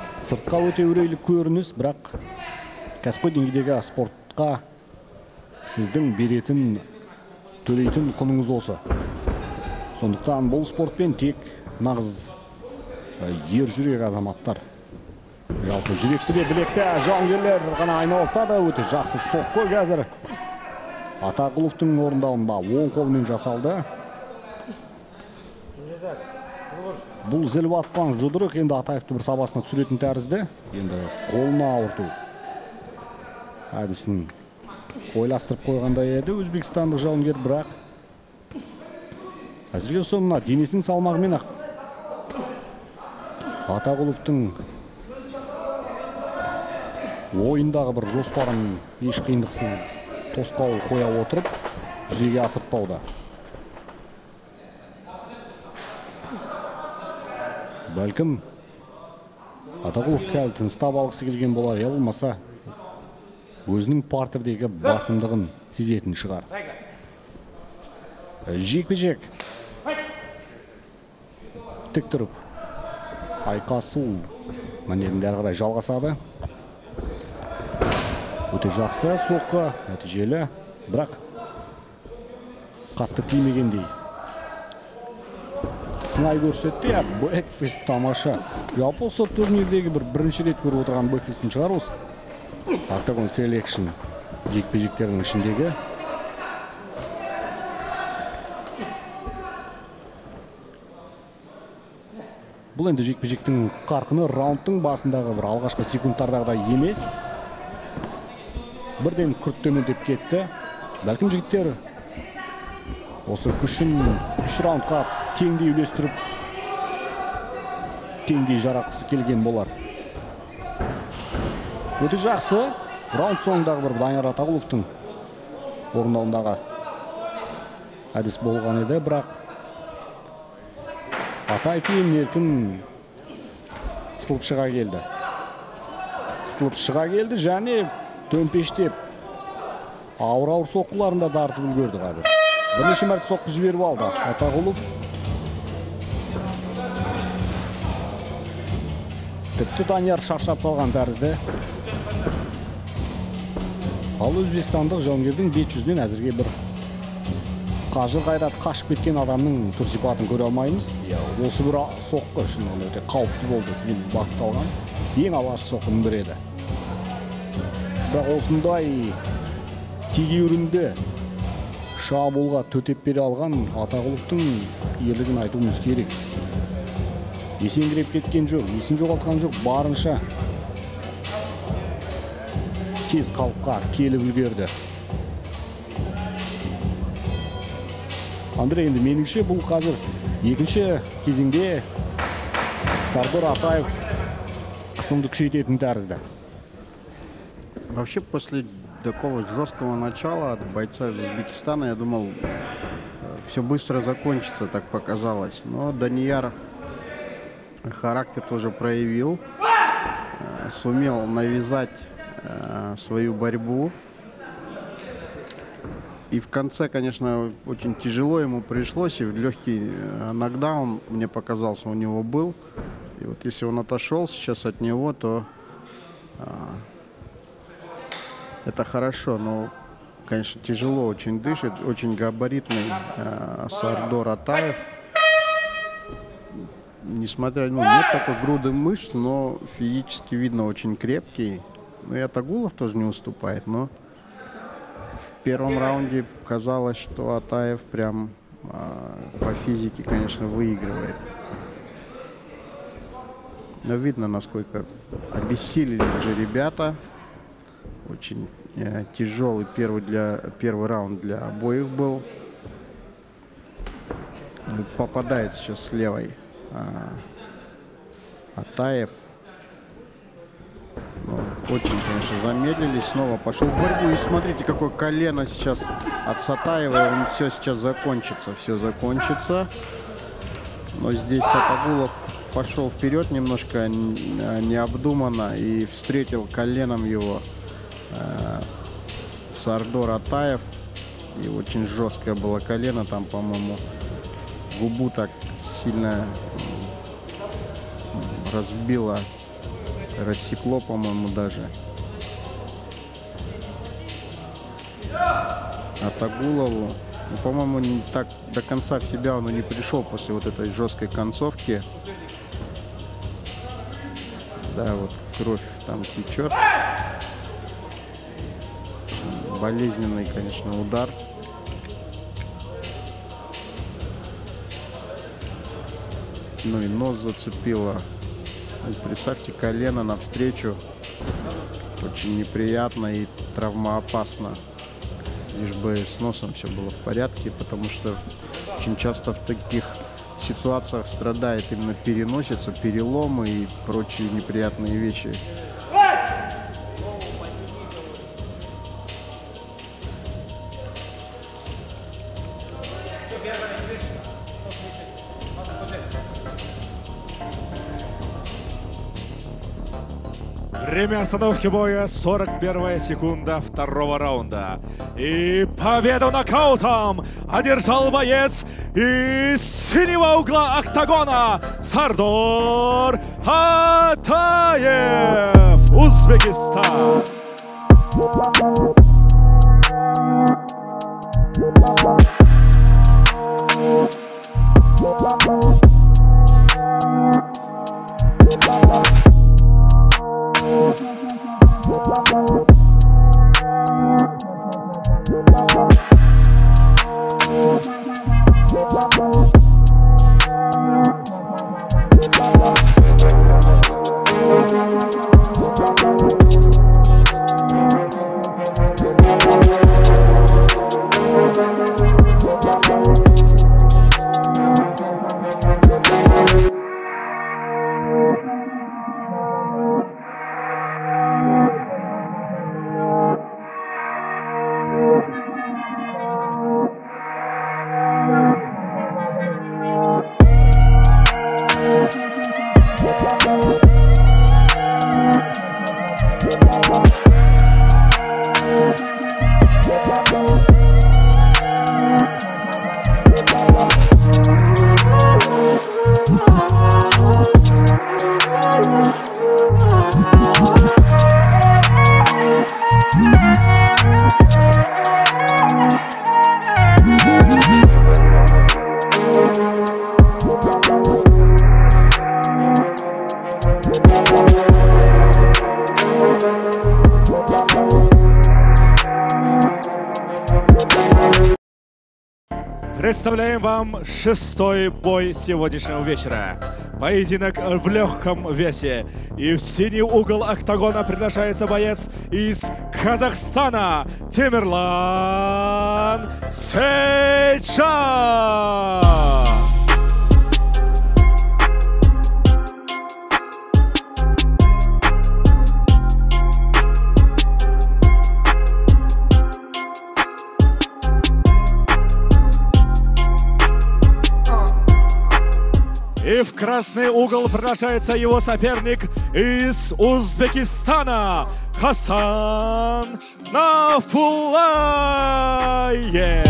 Сыртқа өте үрейлі көрініс, бірақ кәсіпқой деңгейдегі спортқа сіздің беретін, төлейтін құныңыз осы. Сондықтан бұл спортпен тек нағыз ер жүрек азаматтар, жалпы жүректі де білекті жауынгерлер ғана айналысады. Өте жақсы соққы қазір Атақұловтың орындауында оң қолмен жасалды. Бұл зіліп атқан жұдырық енді Атаевты бір сабасына түсіретін тәрізді. Енді қолына ауырту әдісін ойластырып қойғандай еді өзбекстандық жауынгер, бірақ әзірге соңына денесінің салмағымен ақ Атақұловтың ойындағы бір жоспарын еш қиындықсыз тосқауыл қоя отырып жүзеге асыртпауда. Бәлкім Атақұлов сәл тыныстап алғысы келген болар, я болмаса өзінің партердегі басымдығын сезетін шығар. Жекпе-жек тік тұрып айқасу мәнерінде әрі қарай жалғасады. Өте жақсы соққы, нәтижелі, бірақ қатты тимегендей. Сынай көрсетті, бэкфист тамаша. Жалпы осы турнирдегі бір бірінші рет көріп отырған бэкфистім шығар осы. Octagon Selection жекпе-жектерінің ішіндегі. Бұл енді жекпе-жектің қарқыны раундтың басындағы бір алғашқы секундтардағыдай емес. Бірден күрттеме деп кетті. Бәлкім жігіттер осы күшін үш раундқа теңдей үлестіріп, теңдей жарақсы келген болар. Өте жақсы раунд соңындағы бір Данияр Атақұловтың орындауындағы әдіс болған еді, бірақ Атаев еркін сытылып шыға келді. Сытылып шыға келді және төмпештеп ауыр-ауыр соққыларында дартып үлгерді қазір. Бірнеше мәрте соққы жіберіп алды Атақұлов. Тіпті Данияр шаршап қалған тәрізді. Ал өзбекстандық жауынгердің бет жүзінен әзірге бір қажыр қайрат қашып кеткен адамның түр сипатын көре алмаймыз. Осы бір соққы шынымен өте қауіпті болды, сізден бағытталған. Ең алғашқы соққының бірі еді. Бірақ осындай тегеурінді шабуылға төтеп бере алған Атақұловтың ерлігін айтуымыз керек. Есеңгіреп кеткен жоқ, есін жоғалтқан жоқ, барынша тез қалыпқа келіп үлгерді. Андрей, енді меніңше бұл қазір екінші кезеңде Сардор Атаев қысымды күшейтетін тәрізді. Вообще, после такого жесткого начала от бойца из Узбекистана, я думал, все быстро закончится, так показалось. Но Данияр характер тоже проявил, сумел навязать свою борьбу. И в конце, конечно, очень тяжело ему пришлось, и легкий нокдаун, мне показался, у него был. И вот если он отошел сейчас от него, то а, это хорошо, но, конечно, тяжело очень дышит, очень габаритный а, Сардор Атаев. Несмотря, ну, нет такой груды мышц, но физически видно очень крепкий. Ну и Атагулов тоже не уступает, но в первом раунде казалось, что Атаев прям а, по физике, конечно, выигрывает. Но видно, насколько обессилели уже ребята. Очень э, тяжелый первый, для, первый раунд для обоих был. Попадает сейчас с левой а, Атаев. Ну, очень, конечно, замедлились. Снова пошел в борьбу. И смотрите, какое колено сейчас от Сатаева. Он все сейчас закончится. Все закончится. Но здесь Атагулов пошел вперед немножко необдуманно и встретил коленом его э, Сардор Атаев. И очень жесткое было колено. Там, по-моему, губу так сильно разбило, рассекло, по-моему, даже. Атагулову. Ну, по-моему, не так до конца в себя он и не пришел после вот этой жесткой концовки. Да, вот кровь там течет. Болезненный, конечно, удар. Ну и нос зацепило. И представьте, колено навстречу. Очень неприятно и травмоопасно. Лишь бы с носом все было в порядке, потому что очень часто в таких ситуациях страдает именно переносица, переломы и прочие неприятные вещи. Время остановки боя сорок первая секунда второго раунда. И победу нокаутом одержал боец из синего угла октагона Сардор Атаев, Узбекистан. Представляем вам шестой бой сегодняшнего вечера. Поединок в легком весе. И в синий угол октагона приглашается боец из Казахстана Темирлан Сейчан. И в красный угол приглашается его соперник из Узбекистана Хасан Нафуллаев.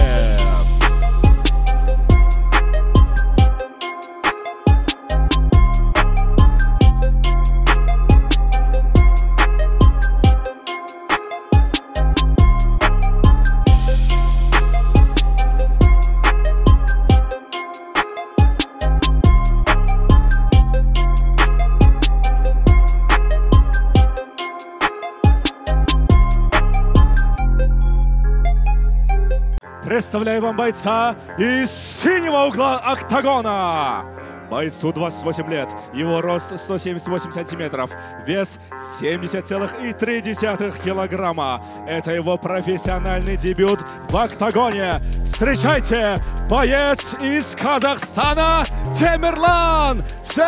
Представляю вам бойца из синего угла октагона. Бойцу двадцать восемь лет, его рост сто семьдесят восемь сантиметров, вес семьдесят целых три десятых килограмма. Это его профессиональный дебют в октагоне. Встречайте, боец из Казахстана Темирлан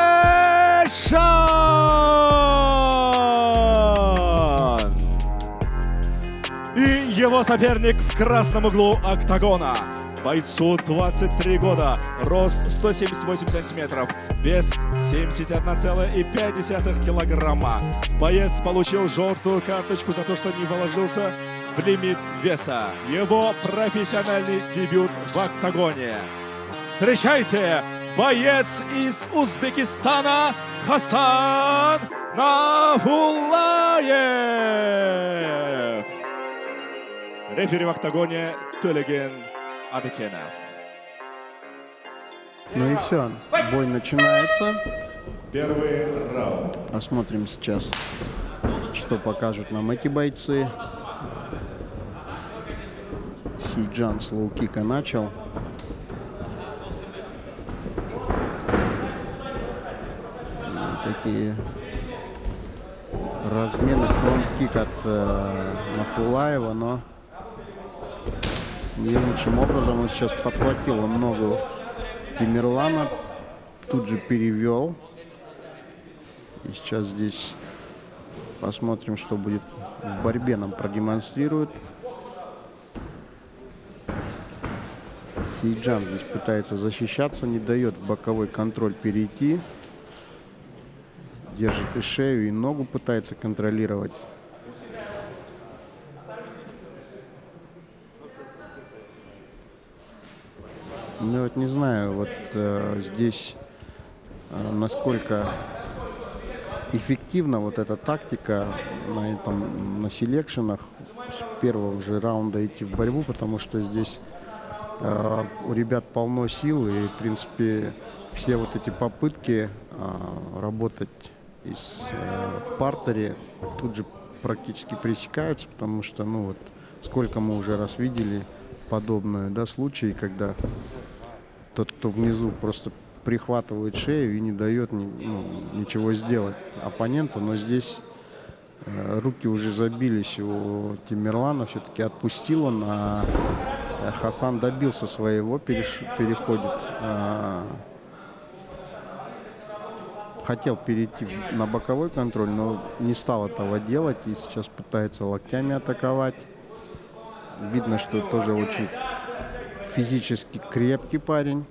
Сейчан. И его соперник в красном углу октагона. Бойцу двадцать три года, рост сто семьдесят восемь сантиметров, вес семьдесят одна целая пять десятых килограмма. Боец получил желтую карточку за то, что не вложился в лимит веса. Его профессиональный дебют в октагоне. Встречайте, боец из Узбекистана Хасан Нафуллаев. Рефери в октагоне Төлеген Адыкенов. Ну и все, бой начинается. Первый раунд. Посмотрим сейчас, что покажут нам эти бойцы. Си-Джан с лоу-кика начал. Такие размены, фронт-кик от э, Нафулаева, но не лучшим образом. Он сейчас подхватил ногу Тимерлана, тут же перевел. И сейчас здесь посмотрим, что будет в борьбе, нам продемонстрирует. Си-Джан здесь пытается защищаться, не дает в боковой контроль перейти. Держит и шею, и ногу пытается контролировать. Ну вот не знаю, вот э, здесь э, насколько эффективна вот эта тактика на этом, на селекшенах с первого же раунда идти в борьбу, потому что здесь э, у ребят полно сил, и в принципе все вот эти попытки э, работать из, э, в партере тут же практически пресекаются, потому что, ну вот, сколько мы уже раз видели подобные, да, случаи, когда тот, кто внизу, просто прихватывает шею и не дает ни, ну, ничего сделать оппоненту, но здесь э, руки уже забились у Тимерлана, все-таки отпустил он, а Хасан добился своего, переш, переходит. Э, хотел перейти на боковой контроль, но не стал этого делать и сейчас пытается локтями атаковать. Видно, что тоже очень физически крепкий парень.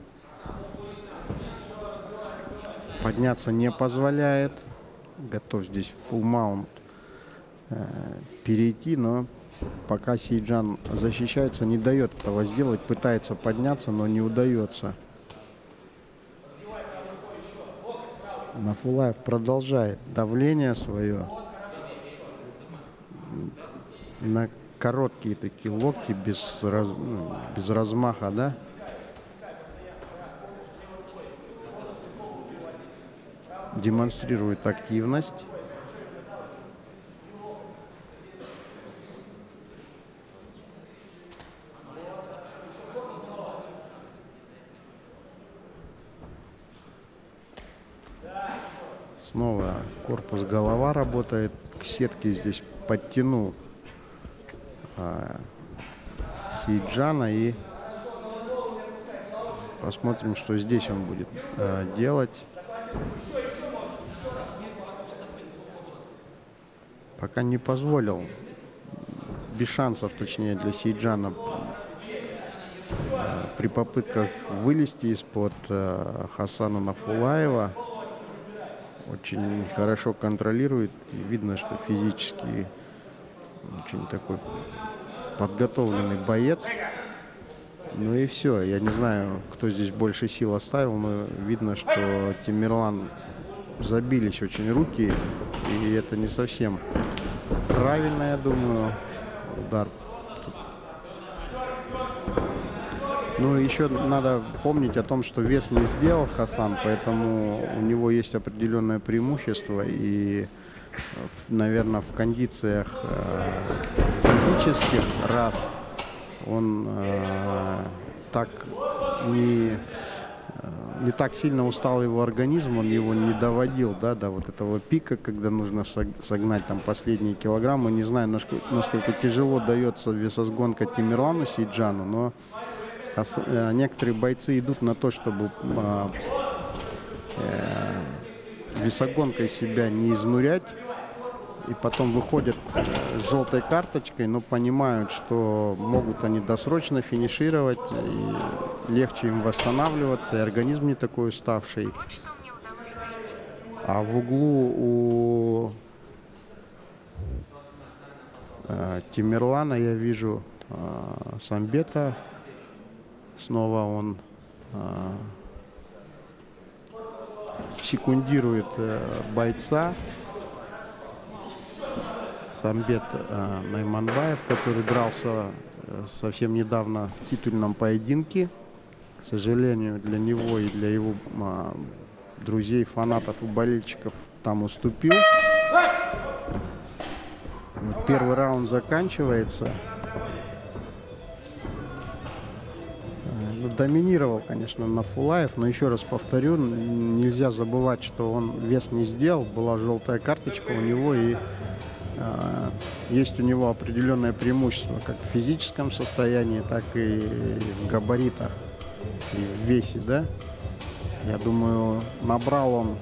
Подняться не позволяет. Готов здесь фулл маунт э, перейти, но пока Си-Джан защищается, не дает этого сделать. Пытается подняться, но не удается. Нафулаев продолжает давление свое на короткие такие локти без, раз, ну, без размаха, да. Демонстрирует активность. Снова корпус, голова работает. К сетке здесь подтянул а, Си-Джана, и посмотрим, что здесь он будет а, делать. Пока не позволил, без шансов, точнее, для Си-Джана а, при попытках вылезти из-под а, Хасана Нафулаева. Очень хорошо контролирует. И видно, что физически очень такой подготовленный боец. Ну и все. Я не знаю, кто здесь больше сил оставил, но видно, что Тимерлан забились очень руки. И это не совсем правильно, я думаю, удар. Ну, еще надо помнить о том, что вес не сделал Хасан, поэтому у него есть определенное преимущество. И, наверное, в кондициях физических, раз он э, так не, не так сильно устал его организм, он его не доводил, да, до вот этого пика, когда нужно согнать там последние килограммы. Не знаю, насколько, насколько тяжело дается весосгонка Тимерлану Си-Джану, но некоторые бойцы идут на то, чтобы э, э, весогонкой себя не изнурять, и потом выходят с желтой карточкой, но понимают, что могут они досрочно финишировать, и легче им восстанавливаться, и организм не такой уставший. Вот что мне удалось найти. А в углу у э, Тимерлана я вижу э, Самбета. Снова он э, секундирует э, бойца. Самбет э, Найманбаев, который дрался э, совсем недавно в титульном поединке. К сожалению, для него и для его э, друзей, фанатов и болельщиков там уступил. Вот первый раунд заканчивается. Доминировал, конечно, Нафулаев, но еще раз повторю, нельзя забывать, что он вес не сделал, была желтая карточка у него, и э, есть у него определенное преимущество как в физическом состоянии, так и в габаритах, и в весе, да. Я думаю, набрал он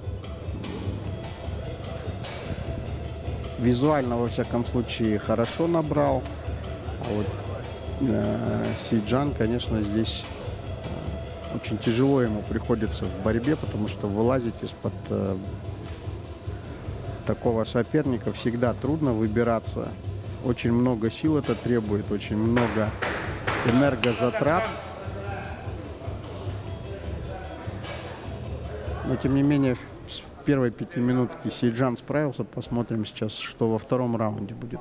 визуально, во всяком случае, хорошо набрал, а вот Си-Джан, конечно, здесь очень тяжело ему приходится в борьбе, потому что вылазить из-под э, такого соперника всегда трудно выбираться. Очень много сил это требует, очень много энергозатрат. Но, тем не менее, в первой пятиминутке Си-Джан справился. Посмотрим сейчас, что во втором раунде будет.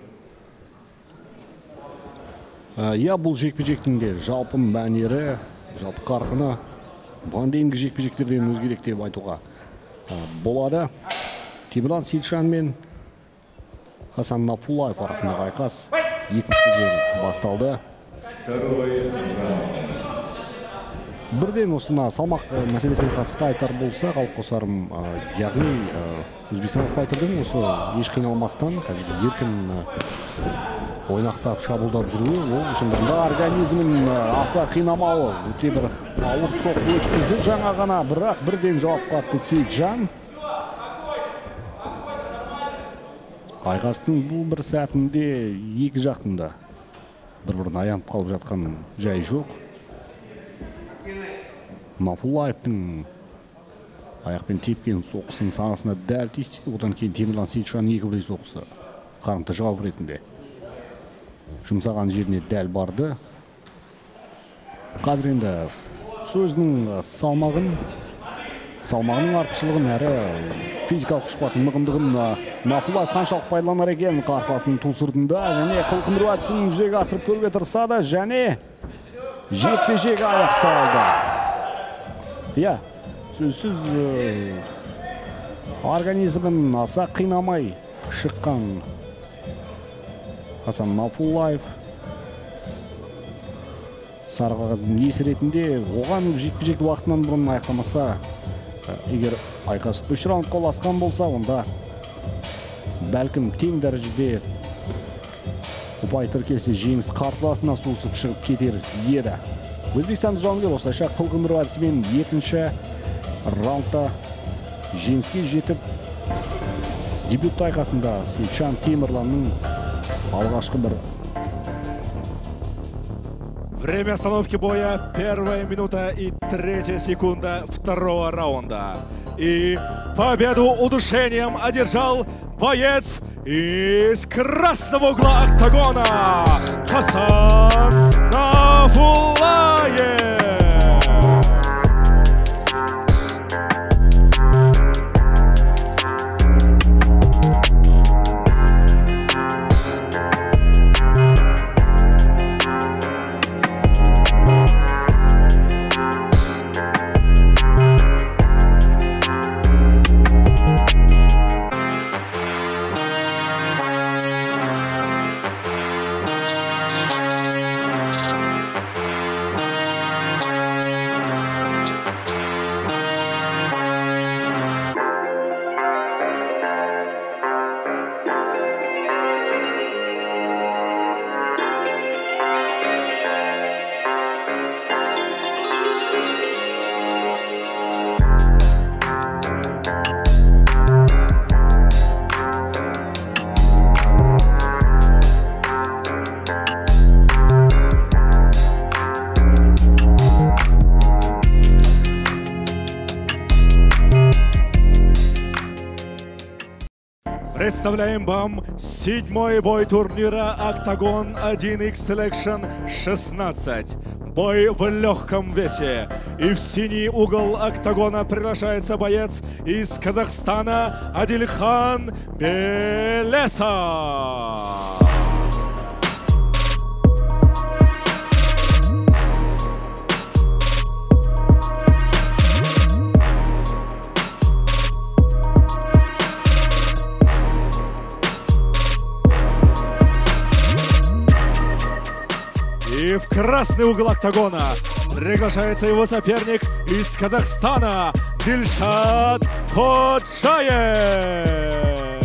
Я бұл жекпе-жектің де жалпы мәнері, жалпы қарқыны бұған дейінгі жекпе-жектерден өзгерек деп айтуға болады. Темірлан Сейітжан мен Хасан Нафулаев арасындағы айқас екінші кезең басталды. Бірден осына салмақ мәселесіне қатысты айтар болса, қалып қосарым, яғни өзбекстандық файтердің осы еш қиналмастан еркін ойнақтап шабуылдап жүруі, ол шындығында организмін аса қинамауы, өте бір ауыр соққы өткізді жаңа ғана, бірақ бірден жауап қатты Сейітжан. Айқастың бұл бір сәтінде екі жақтында бір-бірін аянып қалып жатқан жай жоқ. Нафулаевтың аяқпен тепкен соққысының санасына дәл тиісті, одан кейін Темірлан Сейітжан екі бірдей соққысы қарымта жауап ретінде жұмсаған жеріне дәл барды. Қазір енді сөзінің салмағын, салмағының артықшылығын әрі физикалық күш қуатын мығымдығын Нафулаев қаншалық пайдаланар екен қарсыласының ту сыртында, және қылқындыру әдісін жүзеге асырып көруге тырысады, және жекпе-жек аяқталды. Иә, сөзсіз организмін аса қинамай шыққан Хасан Нафулаев сары қағаздың иесі ретінде оған жекпе-жек уақытынан бұрын аяқтамаса, егер айқас үш раундқа ұласқан болса, онда бәлкім тең дәрежеде ұпай тіркелсе жеңіс қарсыласына суысып шығып кетер еді. Өзбекстандық жауынгер осылайша қылқындыру әдісімен екінші раундта жеңіске жетіп, дебют айқасында Сейітжан Темірланның алғашқы бір. Время остановки боя первая минута и третья секунда второго раунда. И победу удушением одержал боец из красного угла октагона Хасан Нафулаев. Представляем вам седьмой бой турнира Octagon один икс Selection шестнадцать. Бой в легком весе. И в синий угол октагона приглашается боец из Казахстана Адильхан Белесов. И в красный угол октагона приглашается его соперник из Казахстана Дильшат Ходжаев.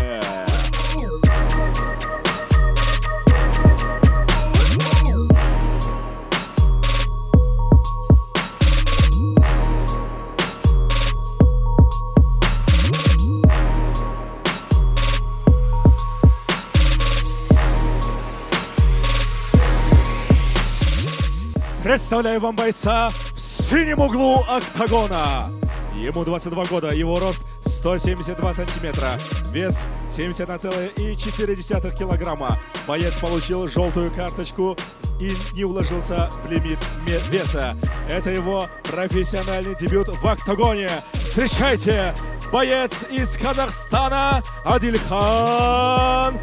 Представляю вам бойца в синем углу октагона. Ему двадцать два года, его рост сто семьдесят два сантиметра, вес семьдесят одна целая четыре десятых килограмма. Боец получил желтую карточку и не уложился в лимит веса. Это его профессиональный дебют в октагоне. Встречайте, боец из Казахстана Адильхан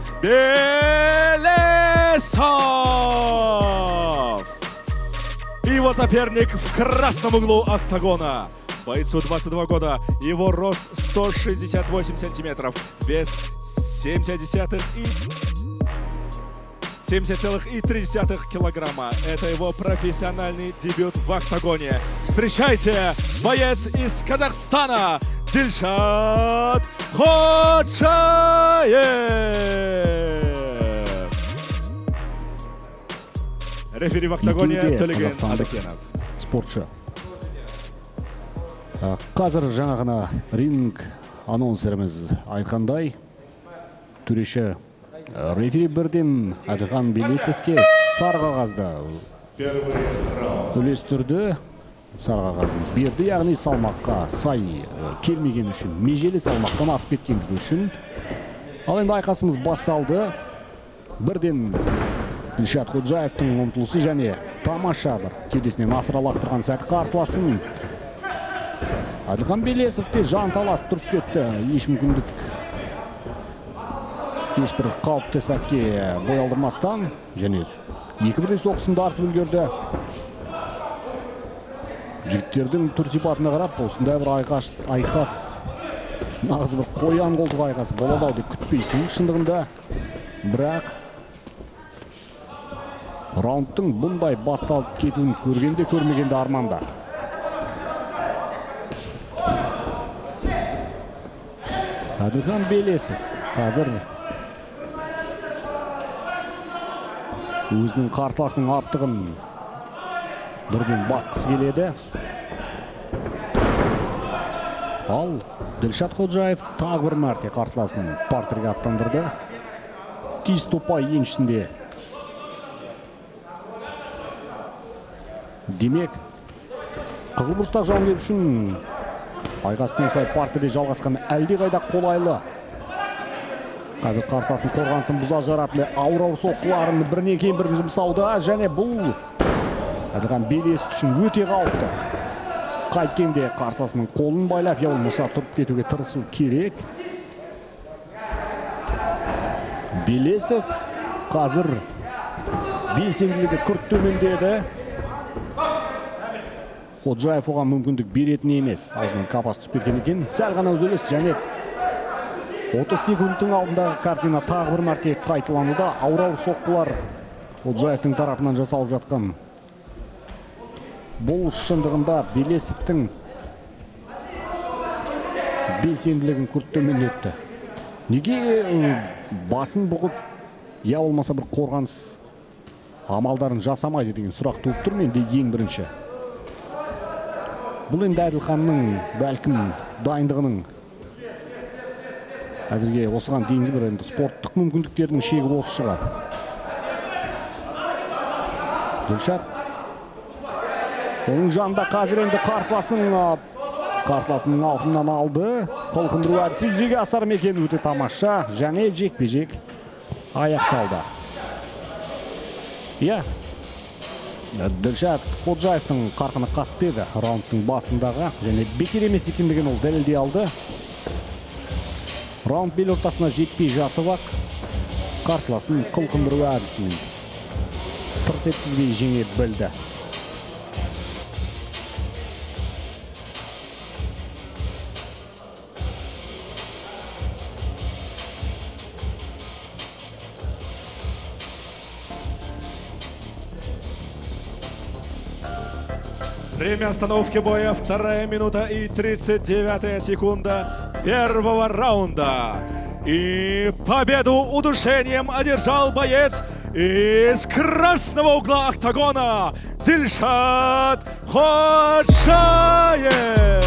Белесов. И его соперник в красном углу октагона. Бойцу двадцать два года, его рост сто шестьдесят восемь сантиметров, вес семьдесят целых три десятых килограмма. Это его профессиональный дебют в октагоне. Встречайте, боец из Казахстана Дильшат Ходжаев. Рефери в октагоне Төлеген Адакенов. Спортшы. Қазір жаңа ғана ринг анонсеріміз айтқандай, төреші рефери бірден Адильхан Белесовке сары қағазды үлестірді. Сары қағазын берді, яғни салмаққа сай келмеген үшін, межелі салмақтан асып кеткендігі үшін. Ал енді айқасымыз басталды. Бірден Дильшат Ходжаевтың ұмтылысы және тамаша бір кеудесінен асыра лақтырған сәті қарсыласын Адильхан Белесов те жанталас тұрып кетті. Еш мүмкіндік, ешбір қауіпті сәтке бой алдырмастан және екі бірдей соққысын артып үлгерді. Жігіттердің түр-сипатына қарап, осындай бір айқас, нағыз бір қоян қолтық айқас болады ау деп күтпейсің шындығында. Бірақ раундтың бұндай басталып кетуін көргенде көрмегенде арманда. Адильхан Белесов қазір өзінің қарсыласының аптығын бірден басқысы келеді. Ал Дильшат Ходжаев тағы бір мәрте қарсыласын партерге аттандырды. Тиіс топай еншісінде. Демек, Қызылбұрыштағы жауынгер үшін айқастың осылай партерде жалғасқан әлде қайда қолайлы. Қазір қарсыласын қорғансын бұза жаратылы ауыр-ауыр соққыларын бірінен кейін бірін жұмсауда, және бұл Адильхан Белесов үшін өте қауіпті. Қайткенде қарсыласының қолын байлап, я болмаса тұрып кетуге тырысу керек. Белесов қазір белсенділігі күрт төмендеді. Ходжаев оған мүмкіндік беретін емес. Аузының қапасы түсіп кеткен екен. Сәл ғана үзіліс және отыз секундтың алдындағы картина тағы бір мәрте қайталануда. Ауыр-ауыр соққылар Ходжаевтың тарапынан жасалып жатқан. Бұл шындығында Белесовтың белсенділігін күрт төмендетті. Неге басын бұғып, я болмаса бір қорғаныс амалдарын жасамайды деген сұрақ туып тұр менде ең бірінші. Бұл енді Адильханның бәлкім дайындығының әзірге осыған дейінгі бір енді спорттық мүмкіндіктерінің шегі осы шығар. Дильшат оның жанында қазір енді қарсыласының қарсыласының алтыннан алды. Қолқындыру әдісі жүзеге асар ма екен, өте тамаша және жекпе-жек аяқталды. Иә, Дилшат Ходжаевтың қарқыны қатты еді раундтың басындағы, және бекер емес екендігін ол дәлелдей алды. Раунд бел ортасына жетпей жатып ақ қарсыласын қылқындыру әдісімен тырт еткізбей жеңе білді. Время остановки боя вторая минута и тридцать девятая секунда первого раунда. И победу удушением одержал боец из красного угла октагона Дилшат Ходжаев.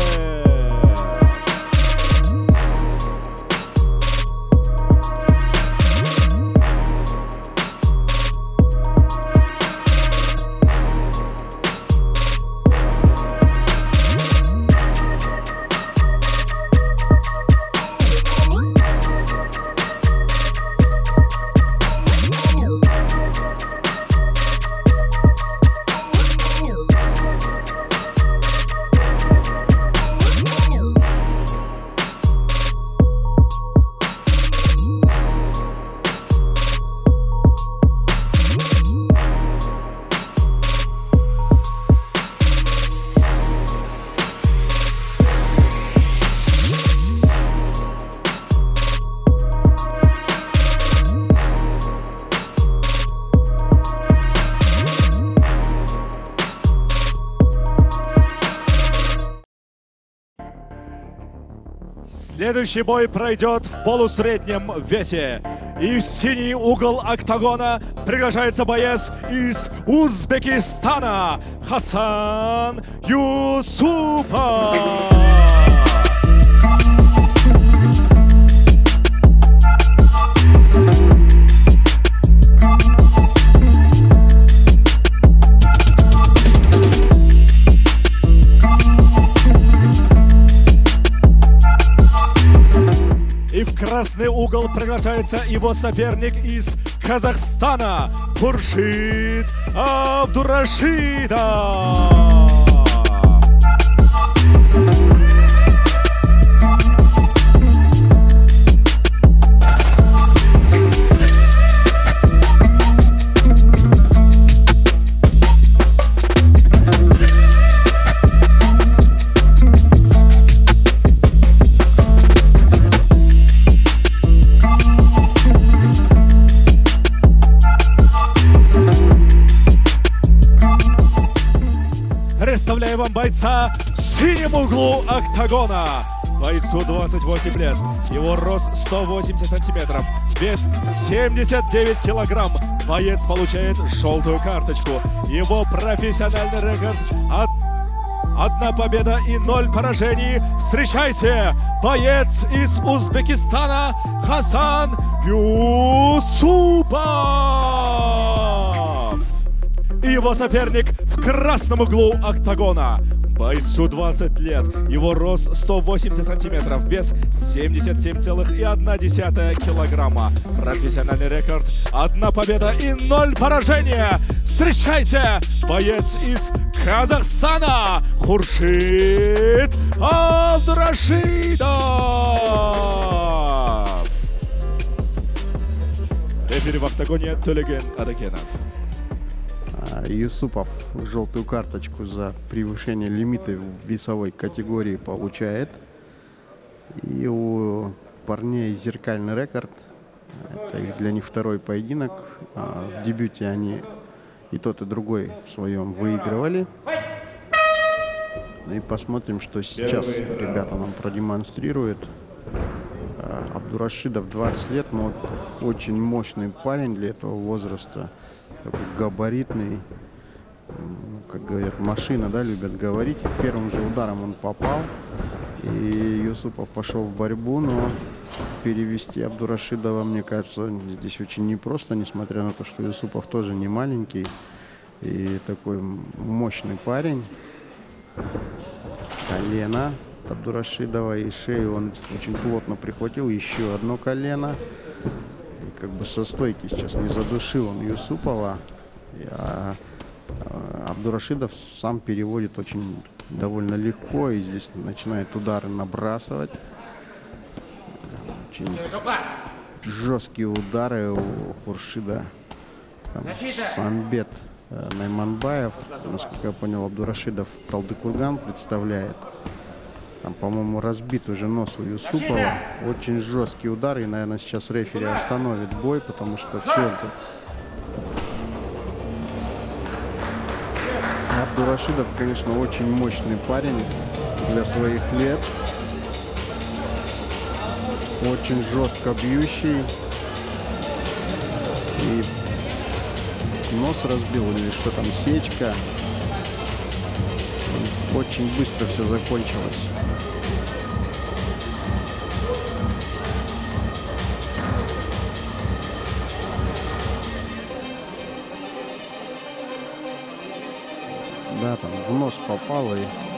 Следующий бой пройдет в полусреднем весе. И в синий угол октагона приглашается боец из Узбекистана Хасан Юсупов. Красный угол приглашается его соперник из Казахстана Хуршид Абдурашидов. Представляю вам бойца в синем углу октагона. Бойцу двадцать восемь лет. Его рост сто восемьдесят сантиметров. Вес семьдесят девять килограмм. Боец получает желтую карточку. Его профессиональный рекорд от одна победа и ноль поражений. Встречайте, боец из Узбекистана Хасан Юсупов. И его соперник в красном углу октагона. Бойцу двадцать лет. Его рост сто восемьдесят сантиметров. Вес семьдесят семь целых одна десятая килограмма. Профессиональный рекорд одна победа и ноль поражения. Встречайте, боец из Казахстана Хуршид Абдурашидов. Рефери в октагоне Төлеген Адакенов. Юсупов желтую карточку за превышение лимита в весовой категории получает. И у парней зеркальный рекорд. Это их, для них второй поединок. В дебюте они и тот, и другой в своем выигрывали. Ну и посмотрим, что сейчас ребята нам продемонстрируют. Абдурашидов двадцать лет, но очень мощный парень для этого возраста. Такой габаритный, как говорят, машина, да, любят говорить. Первым же ударом он попал, и Юсупов пошел в борьбу, но перевести Абдурашидова, мне кажется, здесь очень непросто, несмотря на то, что Юсупов тоже не маленький и такой мощный парень. Колено Абдурашидова и шею он очень плотно прихватил, еще одно колено. И как бы со стойки сейчас не задушил он Юсупова. А, а, Абдурашидов сам переводит очень довольно легко. И здесь начинает удары набрасывать. Очень жесткие удары у Хуршида. Там Самбет э, Найманбаев. Насколько я понял, Абдурашидов Талдыкурган представляет. Там, по-моему, разбит уже нос у Юсупова. Очень жесткие удары. И, наверное, сейчас рефери остановит бой, потому что все это... Абдурашидов, конечно, очень мощный парень для своих лет. Очень жестко бьющий. И нос разбил, или что там, сечка. Очень быстро все закончилось. Да, там в нос попало и...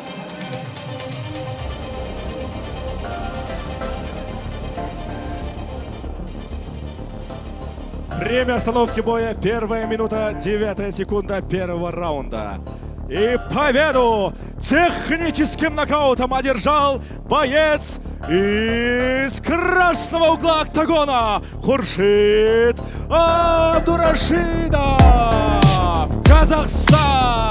Время остановки боя. Первая минута, девятая секунда первого раунда. И победу техническим нокаутом одержал боец из красного угла октагона Хуршид Абдурашидов, Казахстан.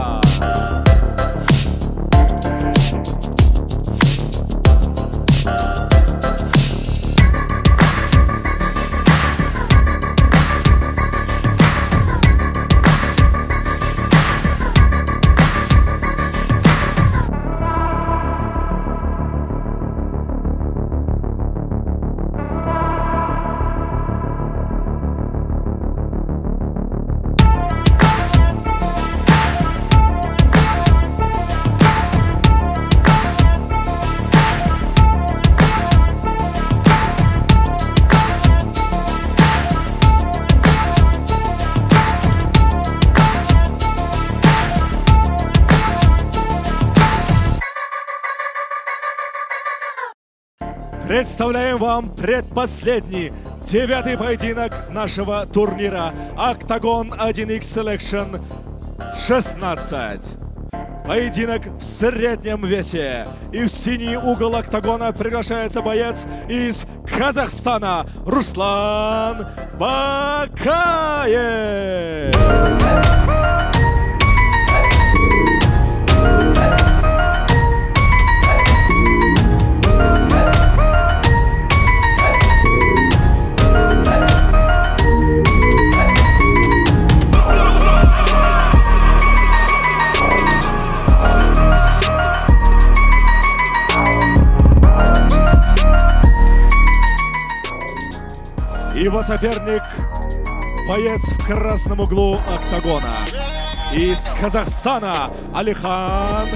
Представляем вам предпоследний, девятый поединок нашего турнира Octagon один икс Selection шестнадцать. Поединок в среднем весе. И в синий угол октагона приглашается боец из Казахстана Руслан Бакаев. Его соперник – боец в красном углу октагона. Из Казахстана Алихан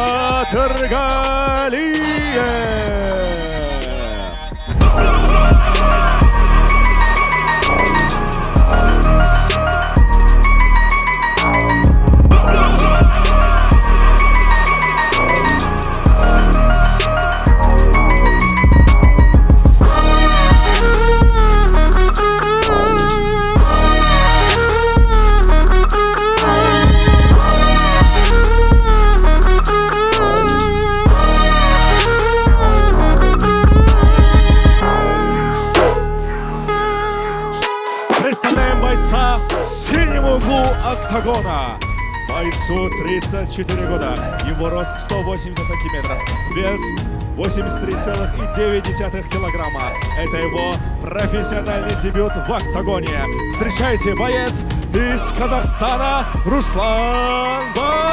Батыргалиев. Октагона. Бойцу тридцать четыре года. Его рост сто восемьдесят сантиметров. Вес восемьдесят три целых девять десятых килограмма. Это его профессиональный дебют в октагоне. Встречайте, боец из Казахстана Руслан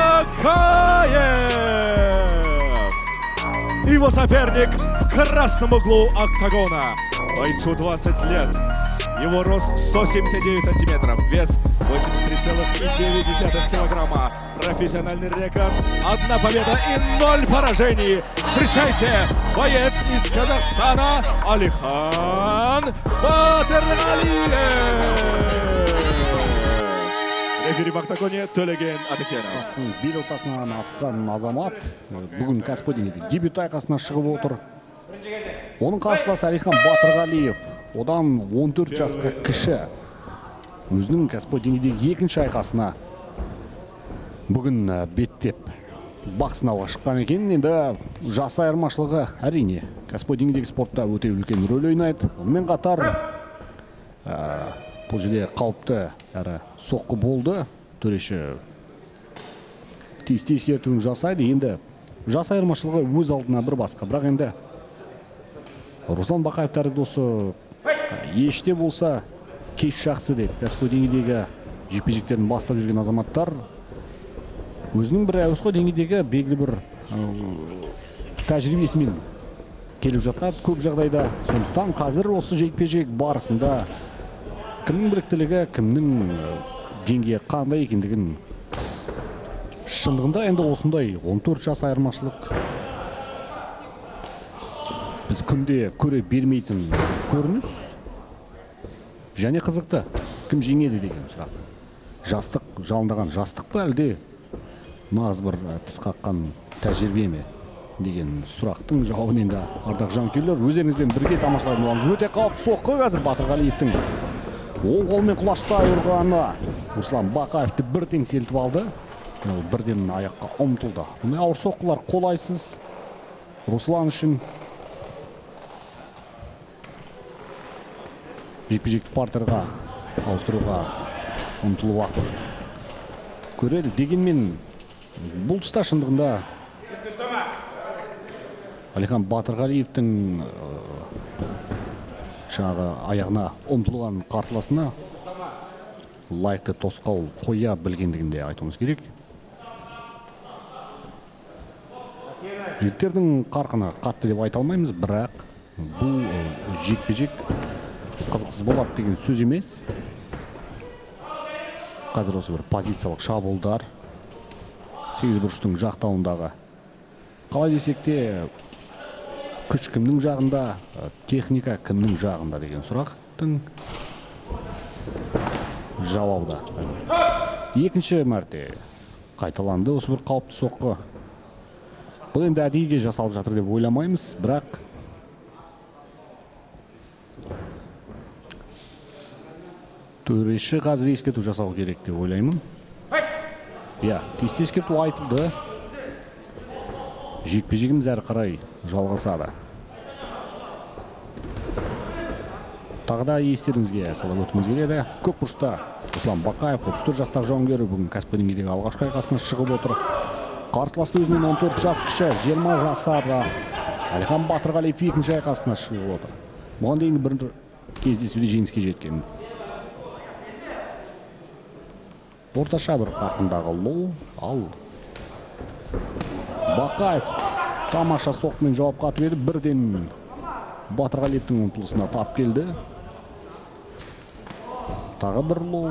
Бакаев. Его соперник в красном углу октагона. Бойцу двадцать лет. Его рост сто семьдесят девять сантиметров, вес восемьдесят три целых девять десятых килограмма. Профессиональный рекорд – одна победа и ноль поражений. Встречайте, боец из Казахстана Алихан Батыргалиев. Рефери в октагоне Төлеген Атыкенов. Бел ортасынан асқан Азамат бүгін кәсіпқой деңгейде дебют айқасына шығып отыр. Оның қарсыласы Алихан Батыргалиев. Одан он төрт жасқа кіші. Өзінің кәсіпқой деңгейдегі екінші айқасына Бүгін беттеп бақ сынауға шыққан екен. Енді жас айырмашылығы әрине кәсіпқой деңгейдегі спортта өте үлкен рөл ойнайды. Онымен қатар бұл жерде қауіпті әрі соққы болды. Төреші тиісті ескертуін жасайды. Енді жас айырмашылығы өз алдына бір басқа. Бірақ енді Руслан Бақаев тәрізді осы еште болса кеш жақсы деп кәсіпқой деңгейдегі жекпе-жектерін бастап жүрген азаматтар өзінің бір әуесқой деңгейдегі белгілі бір тәжірибесімен келіп жатқан көп жағдайда. Сондықтан қазір осы жекпе-жек барысында кімнің біліктілігі, кімнің деңгейі қандай екендігін шындығында енді осындай он төрт жас айырмашылық біз күнде көре бермейтін көрініс және қызықты. Кім жеңеді деген сұрақ. Жастық жалындаған жастық па әлде нағыз бір тіс қаққан тәжірибе ме деген сұрақтың жауабын енді ардақ жанкүйерлер өздеріңізбен бірге тамашалайтын боламыз. Өте қауіпті соққы қазір Батырғалиевтің оң қолмен құлаштай ұрғаны Руслан Бақаевты бір теңселтіп алды. Ол бірден аяққа ұмтылды. Мұндай ауыр соққылар қолайсыз Руслан үшін. Жекпе-жекті партерға ауыстыруға ұмтылуы көреді. Дегенмен бұл тұста шындығында Алихан Батырғалиевтің жаңағы аяғына ұмтылған қарсыласына лайықты тосқауыл қоя білгендігінде айтуымыз керек. Жігіттердің қарқыны қатты деп айта алмаймыз, бірақ бұл жекпе-жек қызықсыз болады деген сөз емес. Қазір осы бір позициялық шабуылдар сегіз бұрыштың жақтауындағы. Қалай десек те күш кімнің жағында, техника кімнің жағында деген сұрақтың жауабы. Екінші мәрте қайталанды осы бір қауіпті соққы. Бұл енді әдейіге жасалып жатыр деп ойламаймыз, бірақ төреші қазір ескерту жасау керек деп ойлаймын. Я, тиісті ескерту айтылды. Жекпе-жегіміз әрі қарай жалғасады. Тағы да естеріңізге салып өтуіміз келеді. Көк бұрышта Руслан Бақаев, отыз төрт жастағы жауынгері бүгін кәсіпқой деңгейдегі алғашқы айқасына шығып отыр. Қарсыласы өзінен он төрт жас кіші, жиырма жасар Алихан Батырғалиев екінші айқасына шығып отыр. Бұған дейін бір кездесуде жеңіске жеткен. Орташа бір қарқындағы лоу, ал Бақаев тамаша соққымен жауап қатып еді, бірден Батырғалиевтің ұмтылысына тап келді. Тағы бір лоу.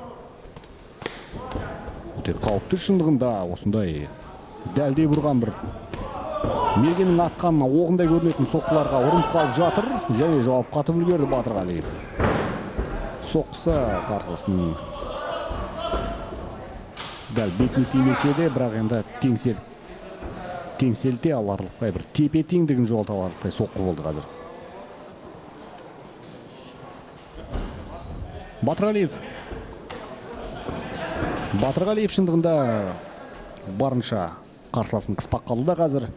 Өте қауіпті шындығында осындай дәлдей бұрған бір мергеннің атқанына оғындай көрінетін соққыларға ұрынып қалып жатыр және жауап қатып үлгерді Батырғалиев. Соққысы қарсыласының дәл бетіне тимесе де, бірақ енді теңсел теңселте аларлықтай бір тепе теңдігін жоғалта аларлықтай соққы болды қазір. Батырғалиев Батырғалиев шындығында барынша қарсыласын қыспақ қалуда қазір.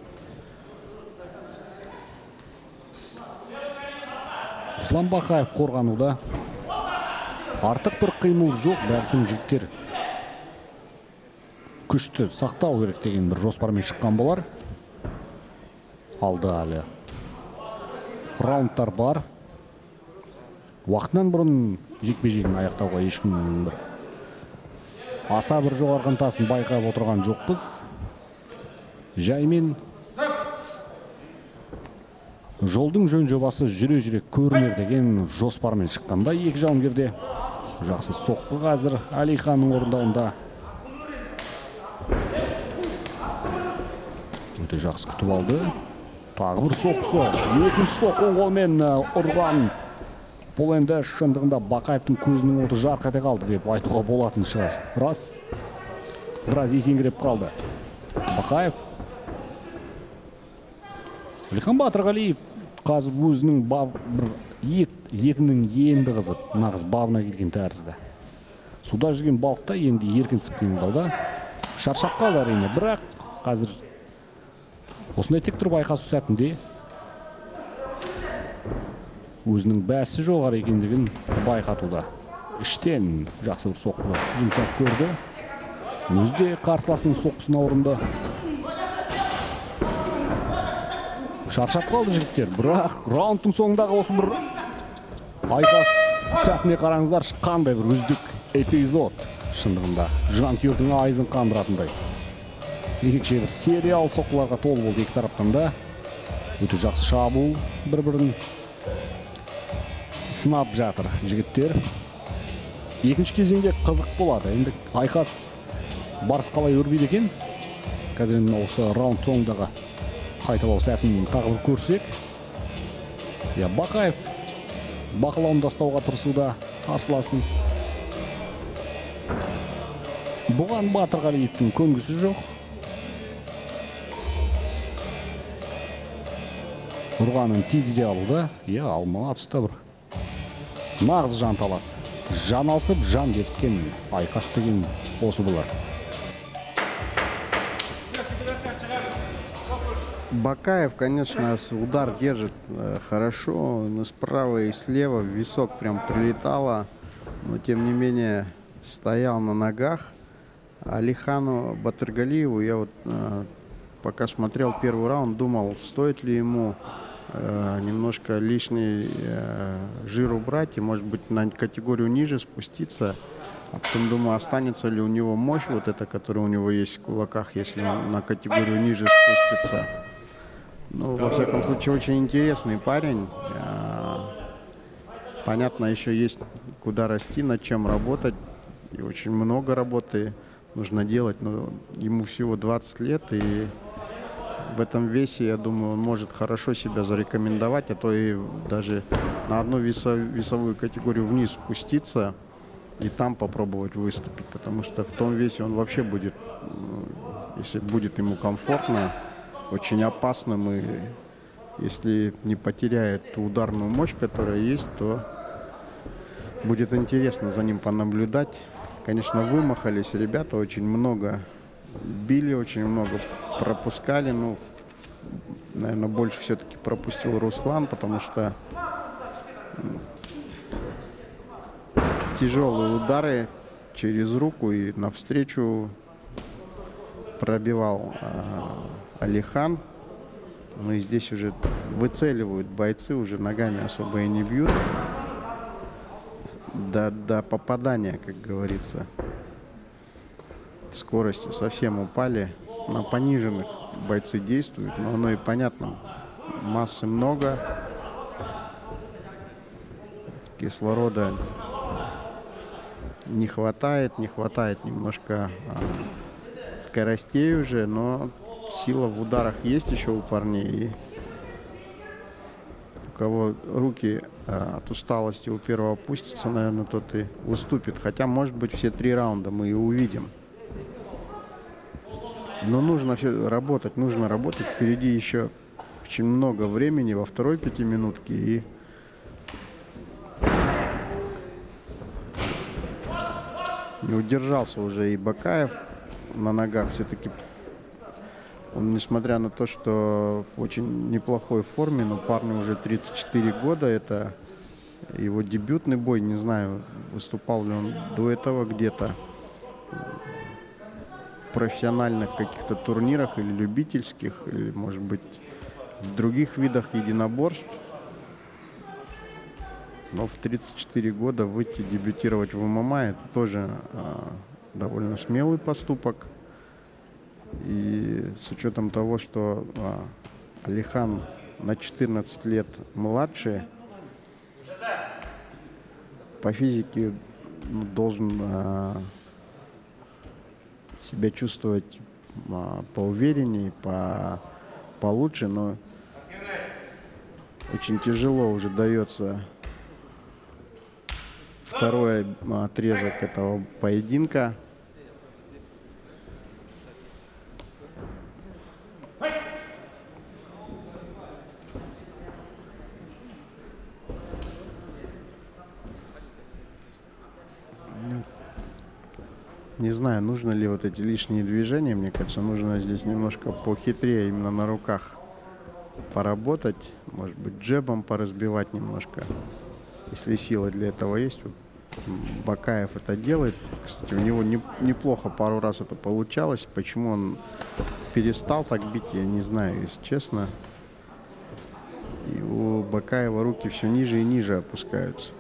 Руслан Бақаев қорғануда. Артық бір қимыл жоқ, бәлкім жігіттер күшті сақтау керек деген бір жоспармен шыққан болар. Алды әлі раундтар бар. Уақытынан бұрын жекпе-жегін аяқтауға ешкім бір аса бір жоғарғы ынтасын байқап отырған жоқпыз. Жаймен жолдың жөн жобасы жүре-жүре көрінер деген жоспармен шыққанда екі жауынгерде жақсы соққы қазір Алиханның орындауында. Өте жақсы күтіп алды. Тағы бір соққысы. Екінші соққы қолмен ұрған. Бұл енді шындығында Бақаевтың көзінің оты жарқ ете қалды деп айтуға болатын шығар. Рас, біраз есеңгіреп қалды. Бақаев. Алихан Батырғалиев қазір өзінің ет, етінің енді қызып, нағыз бабына келген тәрізді. Суда жүрген балықта енді еркінсіп қимылдауда. шаршап қалды әрине, бірақ қазір осындай тек тұрып айқасу сәтінде өзінің бәсі жоғары екендігін байқатуда. Іштен жақсы бір соққы жұмсап көрді. Өзі де қарсыласының соққысына ұрынды. Шаршап қалды жігіттер, бірақ раундтың соңындағы осы бір айқас сәтіне қараңыздар, қандай бір үздік эпизод. Шындығында жанкүйердің айызын қандыратындай. Ерекше бір сериал соққыларға толы болды екі тараптан да. Өте жақсы шабуыл, бір-бірін сынап жатыр жігіттер. Екінші кезеңде қызық болады. Енді айқас барыс қалай өрбиді екен. Қазір осы раунд соңындағы қайталау сәтін тағы бір көрсек. Я Бакаев бақылауында ұстауға тырысуда қарсыласын. Бұған Батырғалиевтің көнгісі жоқ. Ұрғанын тигізе алуда. Я алмаға тұста бір нағыз жан талас. Жан алсып, жан беріскен айқас деген осы болар. Бакаев, конечно, удар держит э, хорошо, но справа и слева в висок прям прилетало, но тем не менее стоял на ногах. Алихану Батыргалиеву я вот э, пока смотрел первый раунд, думал, стоит ли ему э, немножко лишний э, жир убрать и, может быть, на категорию ниже спуститься. А потом думаю, останется ли у него мощь вот эта, которая у него есть в кулаках, если он на категорию ниже спустится. Ну, во всяком случае, очень интересный парень. Понятно, еще есть куда расти, над чем работать. И очень много работы нужно делать. Но ему всего двадцать лет, и в этом весе, я думаю, он может хорошо себя зарекомендовать, а то и даже на одну весовую категорию вниз спуститься и там попробовать выступить. Потому что в том весе он вообще будет, если будет ему комфортно, очень опасным, и если не потеряет ту ударную мощь, которая есть, то будет интересно за ним понаблюдать. Конечно, вымахались ребята, очень много били, очень много пропускали. Ну, наверное, больше все-таки пропустил Руслан, потому что тяжелые удары через руку и навстречу пробивал Алихан. Ну и здесь уже выцеливают бойцы, уже ногами особо и не бьют. До, до попадания, как говорится. Скорости совсем упали. На пониженных бойцы действуют, но оно и понятно. Массы много. Кислорода не хватает, не хватает немножко а, скоростей уже, но сила в ударах есть еще у парней. И у кого руки а, от усталости у первого опустятся, наверное, тот и уступит. Хотя, может быть, все три раунда мы и увидим. Но нужно все работать, нужно работать. Впереди еще очень много времени во второй пятиминутке. И не удержался уже и Бакаев на ногах. Все-таки он, несмотря на то, что в очень неплохой форме, но парню уже тридцать четыре года, это его дебютный бой. Не знаю, выступал ли он до этого где-то в профессиональных каких-то турнирах или любительских, или, может быть, в других видах единоборств. Но в тридцать четыре года выйти дебютировать в ММА — это тоже э, довольно смелый поступок. И с учетом того, что э, Алихан на четырнадцать лет младше, по физике ну, должен э, себя чувствовать э, поувереннее, по, получше, но очень тяжело уже дается второй отрезок этого поединка. Не знаю, нужно ли вот эти лишние движения. Мне кажется, нужно здесь немножко похитрее именно на руках поработать. Может быть, джебом поразбивать немножко. Если сила для этого есть. Вот Бакаев это делает. Кстати, у него не, неплохо пару раз это получалось. Почему он перестал так бить, я не знаю, если честно. И у Бакаева руки все ниже и ниже опускаются.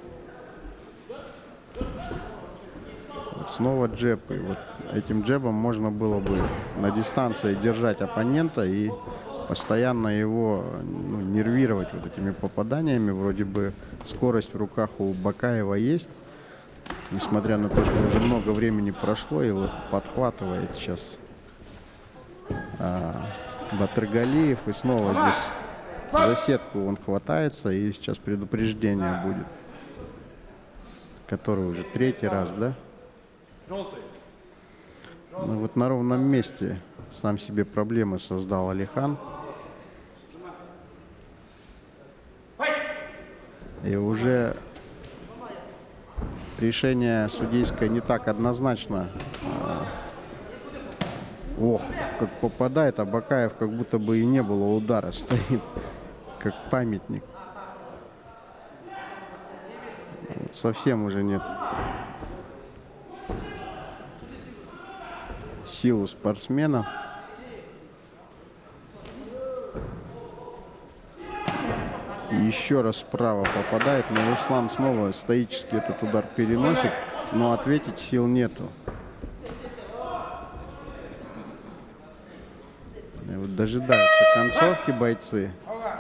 Вот снова джеб. И вот этим джебом можно было бы на дистанции держать оппонента и постоянно его ну, нервировать вот этими попаданиями. Вроде бы скорость в руках у Бакаева есть. Несмотря на то, что уже много времени прошло, и вот подхватывает сейчас а, Батыргалиев. И снова здесь за сетку он хватается, и сейчас предупреждение будет. Который уже третий раз, да? Ну вот на ровном месте сам себе проблемы создал Алихан. И уже решение судейское не так однозначно. Ох, как попадает, а Бакаев как будто бы и не было удара, стоит как памятник. Вот совсем уже нет сил у спортсмена. И еще раз справа попадает, но Руслан снова стоически этот удар переносит, но ответить сил нету. И вот дожидаются концовки бойцы.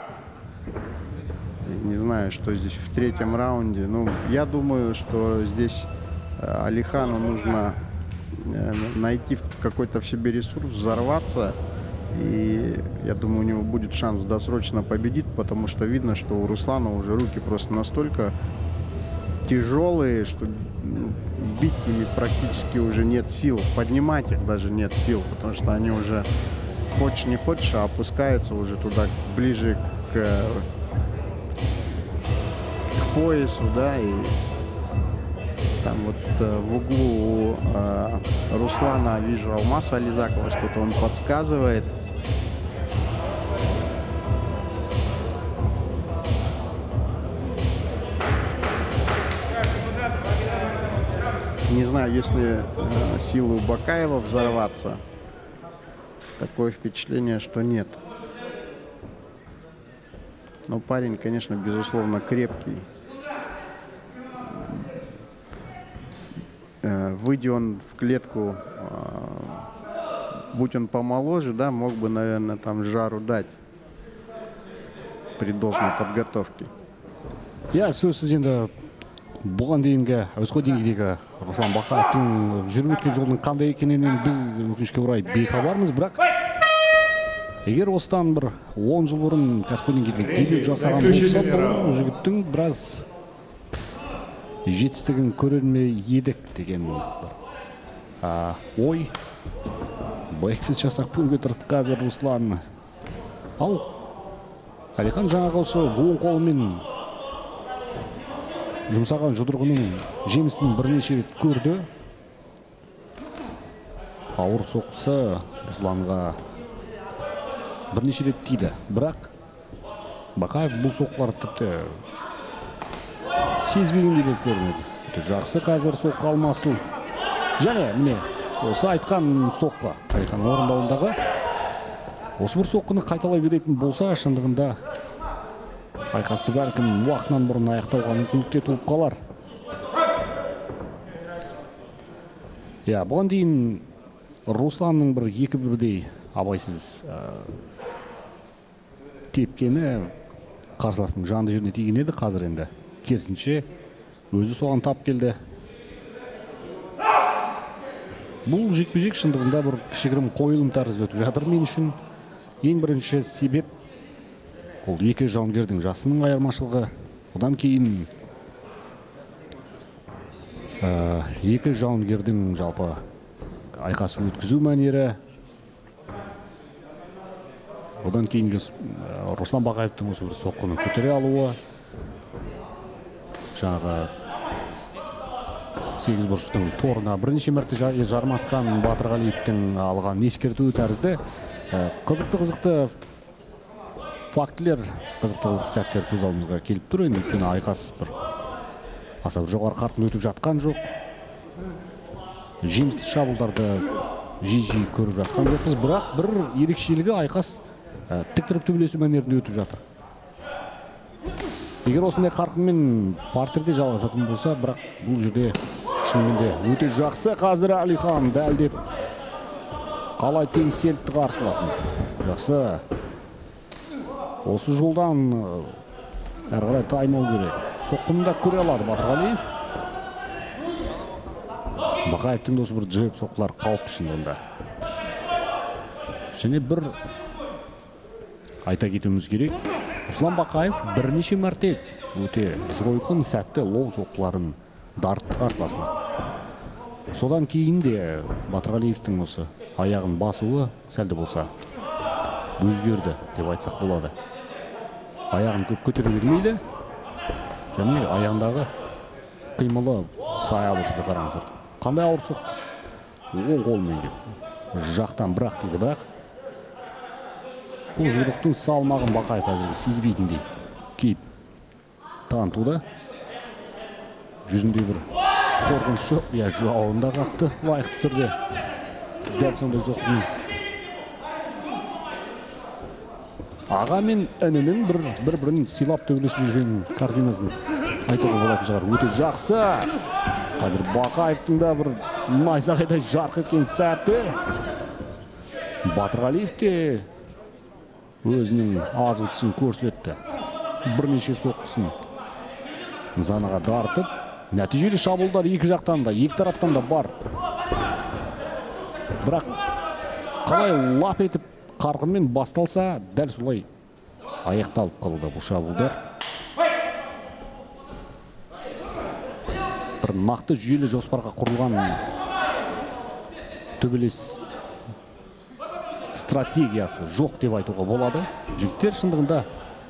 Не знаю, что здесь в третьем раунде. Ну, я думаю, что здесь Алихану нужно найти какой-то в себе ресурс, взорваться. И я думаю, у него будет шанс досрочно победить, потому что видно, что у Руслана уже руки просто настолько тяжелые, что ну, бить ими практически уже нет сил. Поднимать их даже нет сил, потому что они уже, хочешь не хочешь, а опускаются уже туда, ближе к, к поясу, да, и там вот э, в углу у э, Руслана вижу Алмаса Ализакова, что-то он подсказывает. Не знаю, если э, силы у Бакаева взорваться. Такое впечатление, что нет. Но парень, конечно, безусловно, крепкий. Э, выйдя он в клетку, э, будь он помоложе, да, мог бы, наверное, там жару дать при должной подготовке. Я сөзсіз енді бұған дейінгі әуесқой деңгейдегі Руслан Бакаевтың жүріп өткен жолдың қандай екенінен біз өкінішке орай бейхабармыз, бірақ егер осыдан бір он жыл бұрын кәсіпқой деңгейде дебют жасаған болса, бұл жігіттің біраз жетістігін көрер ме едік деген а, ой байқпес жасап көруге тырысты қазір Руслан. Ал Алихан жаңағы осы оң қолымен жұмсаған жұдырығының жемісін бірнеше рет көрді. Ауыр соққысы Русланға бірнеше рет тиді. Бірақ Бакаев бұл соққыларды тіпті сезбегендей болып көрінеді. Жақсы қазір соққы алмасу. Және міне осы айтқан соққы Алихан орындауындағы осы бір соққыны қайталай беретін болса, шындығында айқасты бәлкім уақытынан бұрын аяқтауға мүмкіндік те туып қалар. Я, бұған дейін Русланның бір екі бірдей абайсыз тепкені қарсыласының жанды жеріне тиген еді. Қазір енді керісінше өзі соған тап келді. Бұл жекпе-жек шындығында бір кішігірім қойылым тәрізді өтіп жатыр мен үшін. Ең бірінші себеп ол екі жауынгердің жасының айырмашылығы. Одан кейін ә, екі жауынгердің жалпы айқасы өткізу мәнері. Одан кейінгі Руслан Бакаевтың осы бір соққыны көтере алуы. Жаңағы сегіз бұрыштың торына бірнеше мәрте жармасқан Батырғалиевтің алған ескертуі тәрізді. Қызықты-қызықты фактілер, қызықты-қызықты сәттер көз алдымызға келіп тұр. Енді өйткені айқас бір аса бір жоғары қарқын өтіп жатқан жоқ. Жемісті шабуылдарды жиі-жиі көріп жатқан жоқпыз, бірақ бір ерекшелігі айқас тік тұрып төбелесу мәнерінде өтіп жатыр. Егер осындай қарқынмен партерде жалғасатын болса, бірақ бұл жерде шынымен де өте жақсы. Қазір Әлихан дәлдеп қалай теңселтті қарсыласын. Жақсы. Осы жолдан әрі қарай таймау керек. Соққыны да көре алады Батырғалиев. Бақаевтың досы бір джеб соққылар қауіпті шынында. Және бір айта кетуіміз керек. Руслан Бақаев бірнеше мәрте өте жойқын сәтті лоу соққыларын дарытты қарсыласына. Содан кейін де Батырғалиевтің осы аяғын басуы сәлді болса өзгерді деп айтсақ болады. Аяғын көп көтере бермейді және аяғындағы қимылы сая болсыды қараңыздар. Қандай ауыр соққы? Оң қолмен деп жақтан бірақ дейді, бірақ бұл жұдырықтың салмағын Бақаев әзірге сезбейтіндей кейіп танытуда. Жүзінде бір қорқыныш жоқ, я жауында қатты лайықты түрде дәл сондай соққымен. Аға мен інінің бір-бірін сыйлап төбелесіп жүрген картинасын айтуға болатын шығар. Өте жақсы. Қазір Бақаевтың да бір найзағайдай жарқ еткен сәтті. Батырғалиев те өзінің аз ұтысын көрсетті. Бірнеше соққысын нысанаға дарытып, нәтижелі шабуылдар екі жақтан да, екі тараптан да бар. Бірақ қалай лап етіп қарқынмен басталса, дәл солай аяқталып қалуда бұл шабуылдар. Бір нақты жүйелі жоспарға құрылған төбелес стратегиясы жоқ деп айтуға болады. Жігіттер шындығында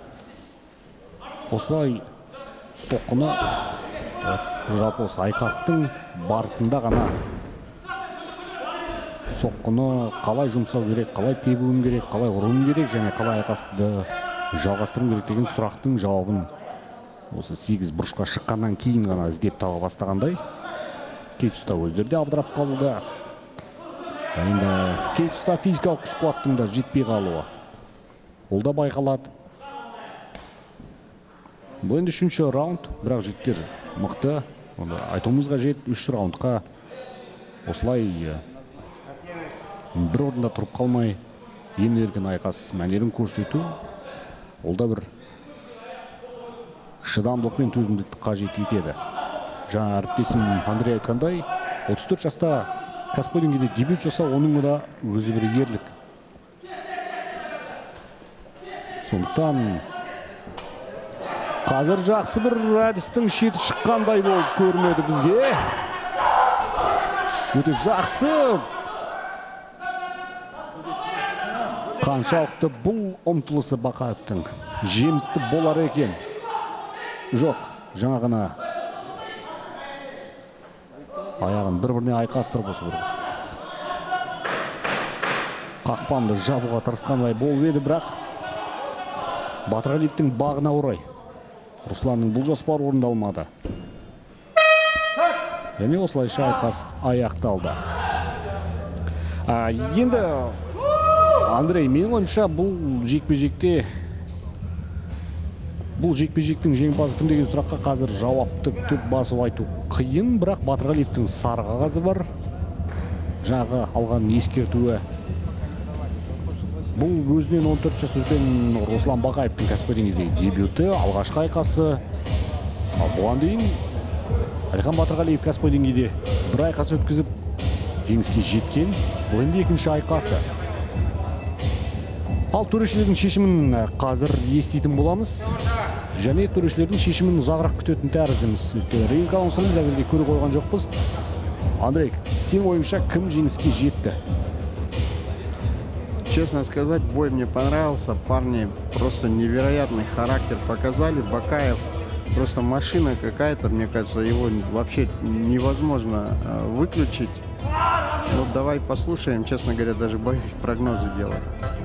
осылай соққыны жалпы осы айқастың барысында ғана соққыны қалай жұмсау керек, қалай тебуін керек, қалай ұрын керек және қалай айқасты жалғастыру керек деген сұрақтың жауабын осы сегіз бұрышқа шыққаннан кейін ғана іздеп таба бастағандай. Кей тұста өздері де абдырап қалуда. Енді кей тұста физикалық күш қуаттың да жетпей қалуы. Ол да байқалады. Бұл енді үшінші раунд, бірақ жігіттер мықты. Айтуымыз қажет, үш раундқа осылай бір орында тұрып қалмай емін-еркін айқас мәнерін көрсету. Ол да бір шыдамдылық пен төзімділікті қажет етеді. Жаңа әріптесім Андрей айтқандай, отыз төрт жаста кәсіпқой деңгейде дебют жасау, оның да өзі бір ерлік. Сондықтан қазір жақсы бір әдістің шеті шыққандай болып көрінеді бізге. Өте жақсы. Қаншалықты бұл ұмтылысы Бақаевтың жемісті болар екен. Жоқ, жаңа ғана аяғын бір-біріне айқастырып осы бір қақпанды жабуға тырысқандай болып еді, бірақ Батырғалиевтің бағына орай Русланның бұл жоспары орындалмады. Және осылайша айқас аяқталды. Енді Андрей, менің ойымша бұл жекпе-жекте Бұл жекпе-жектің жеңімпазы кім деген сұраққа қазір жауапты түп басып айту қиын, бірақ Батырғалиевтің сары қағазы бар. Жаңағы алған ескертуі. Бұл өзінен он төрт жас үлкен Руслан Бақаевтың кәсіпқой деңгейдегі дебюті, алғашқы айқасы. Ал бұған дейін Әлихан Батырғалиев кәсіпқой деңгейде бір айқас өткізіп жеңіске жеткен. Бұл енді екінші айқасы. Ал төрешілердің шешімін қазір еститін боламыз. Және төрешілердің шешімін ұзағырақ күтетін тәріздіміз. Ринг анонсының әзірге көре қойған жоқпыз. Андрей, сен ойыңша кім жеңіске жетті? Честно сказать, бой мне понравился. Парни просто невероятный характер показали. Бакаев просто машина какая-то, мне кажется, его вообще невозможно э, выключить. Вот давай послушаем, честно говоря, даже боюсь прогнозы делать.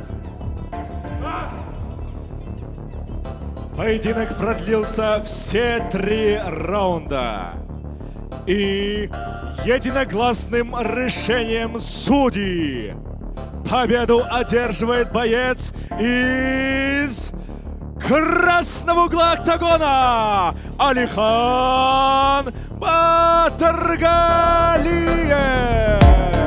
Поединок продлился все три раунда. И единогласным решением судей победу одерживает боец из красного угла октагона Алихан Батыргалиев.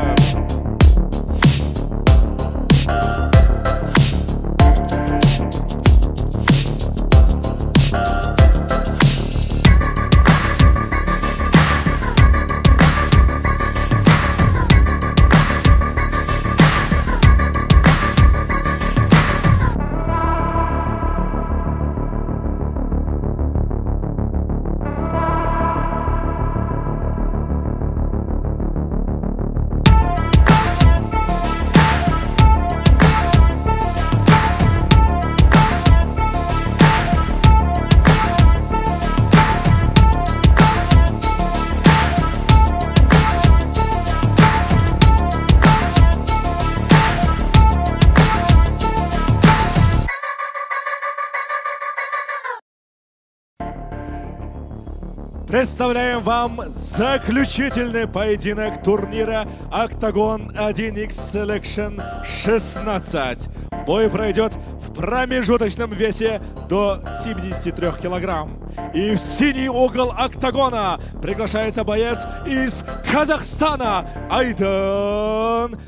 Представляем вам заключительный поединок турнира Octagon один икс Selection шестнадцать. Бой пройдет в промежуточном весе до семидесяти трёх килограмм. И в синий угол октагона приглашается боец из Казахстана Айдан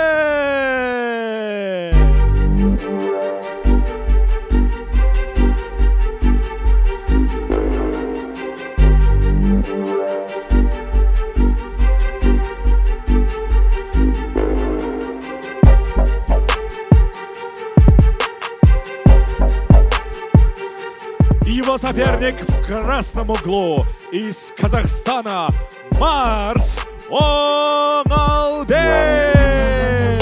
Тэ. Его соперник в красном углу из Казахстана Марс Оңалбек.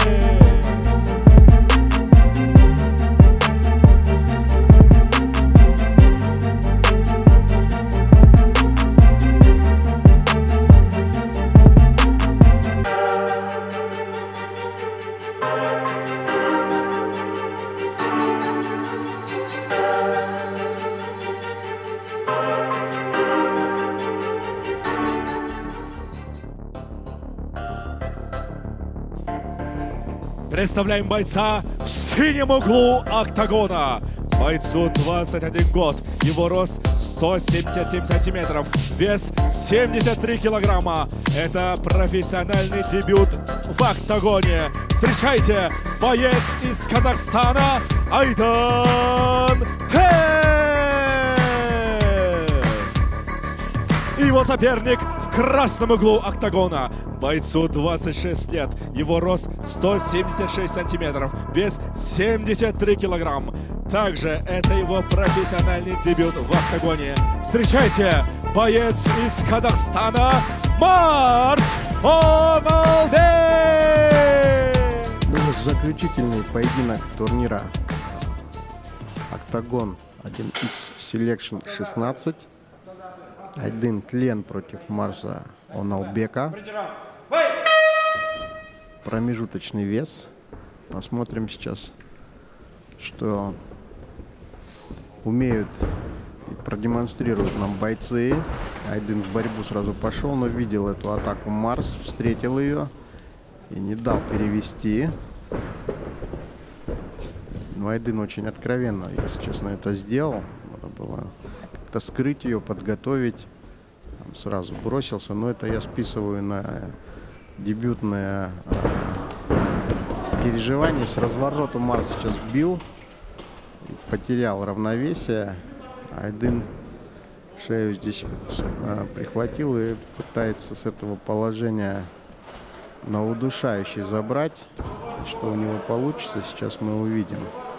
Представляем бойца в синем углу октагона. Бойцу двадцать один год, его рост сто семьдесят семь сантиметров, вес семьдесят три килограмма. Это профессиональный дебют в октагоне. Встречайте, боец из Казахстана Айдан Тэ. Его соперник в красном углу октагона. Бойцу двадцать шесть лет, его рост сто семьдесят шесть сантиметров, вес семьдесят три килограмм. Также это его профессиональный дебют в октагоне. Встречайте, боец из Казахстана Марс Оңалбек. Заключительный поединок турнира Octagon один икс Selection шестнадцать. Айдын Тлен против Марса Оңалбека. Промежуточный вес. Посмотрим сейчас, что умеют и продемонстрируют нам бойцы. Айдын в борьбу сразу пошел, но видел эту атаку Марс, встретил ее и не дал перевести. Но Айдын очень откровенно, если честно, это сделал. Надо было как-то скрыть ее, подготовить. Он сразу бросился, но это я списываю на дебютное э, переживание. С разворота Марс сейчас бил, потерял равновесие. Айдын шею здесь э, прихватил и пытается с этого положения на удушающий забрать. Что у него получится, сейчас мы увидим.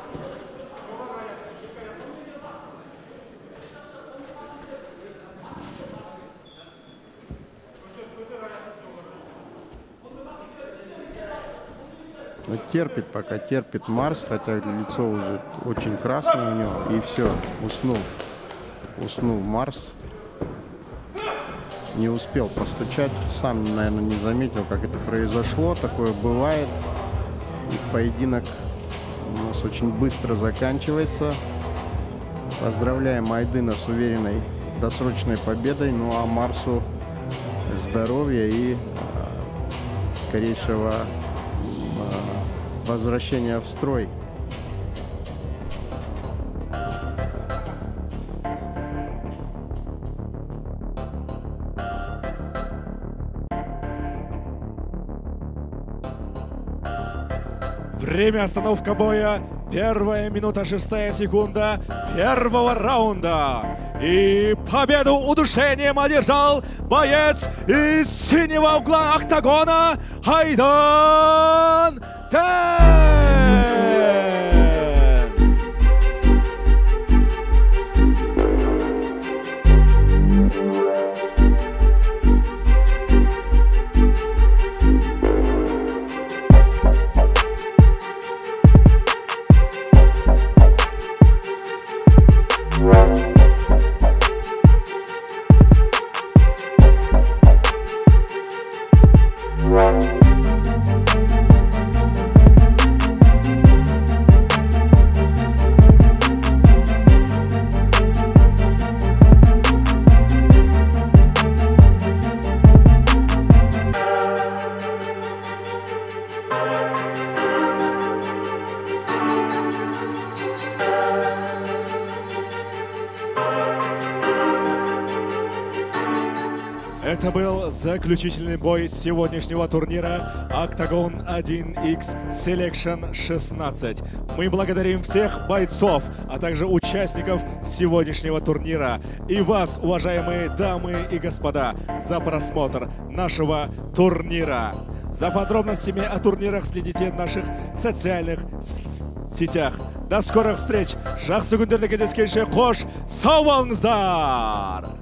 Но терпит, пока терпит Марс, хотя лицо уже очень красное у него, и все, уснул. уснул Марс. Не успел постучать, сам, наверное, не заметил, как это произошло. Такое бывает. И поединок у нас очень быстро заканчивается. Поздравляем Айдына с уверенной досрочной победой. Ну а Марсу здоровья и скорейшего возвращения в строй. Время остановка боя. Первая минута, шестая секунда первого раунда. И победу удушением одержал боец из синего угла октагона Айдан Тен. Это был заключительный бой сегодняшнего турнира Octagon один икс Selection шестнадцать. Мы благодарим всех бойцов, а также участников сегодняшнего турнира и вас, уважаемые дамы и господа, за просмотр нашего турнира. За подробностями о турнирах следите в наших социальных сетях. До скорых встреч! Жақсы күндерде кездескенше қош сау болыңыздар!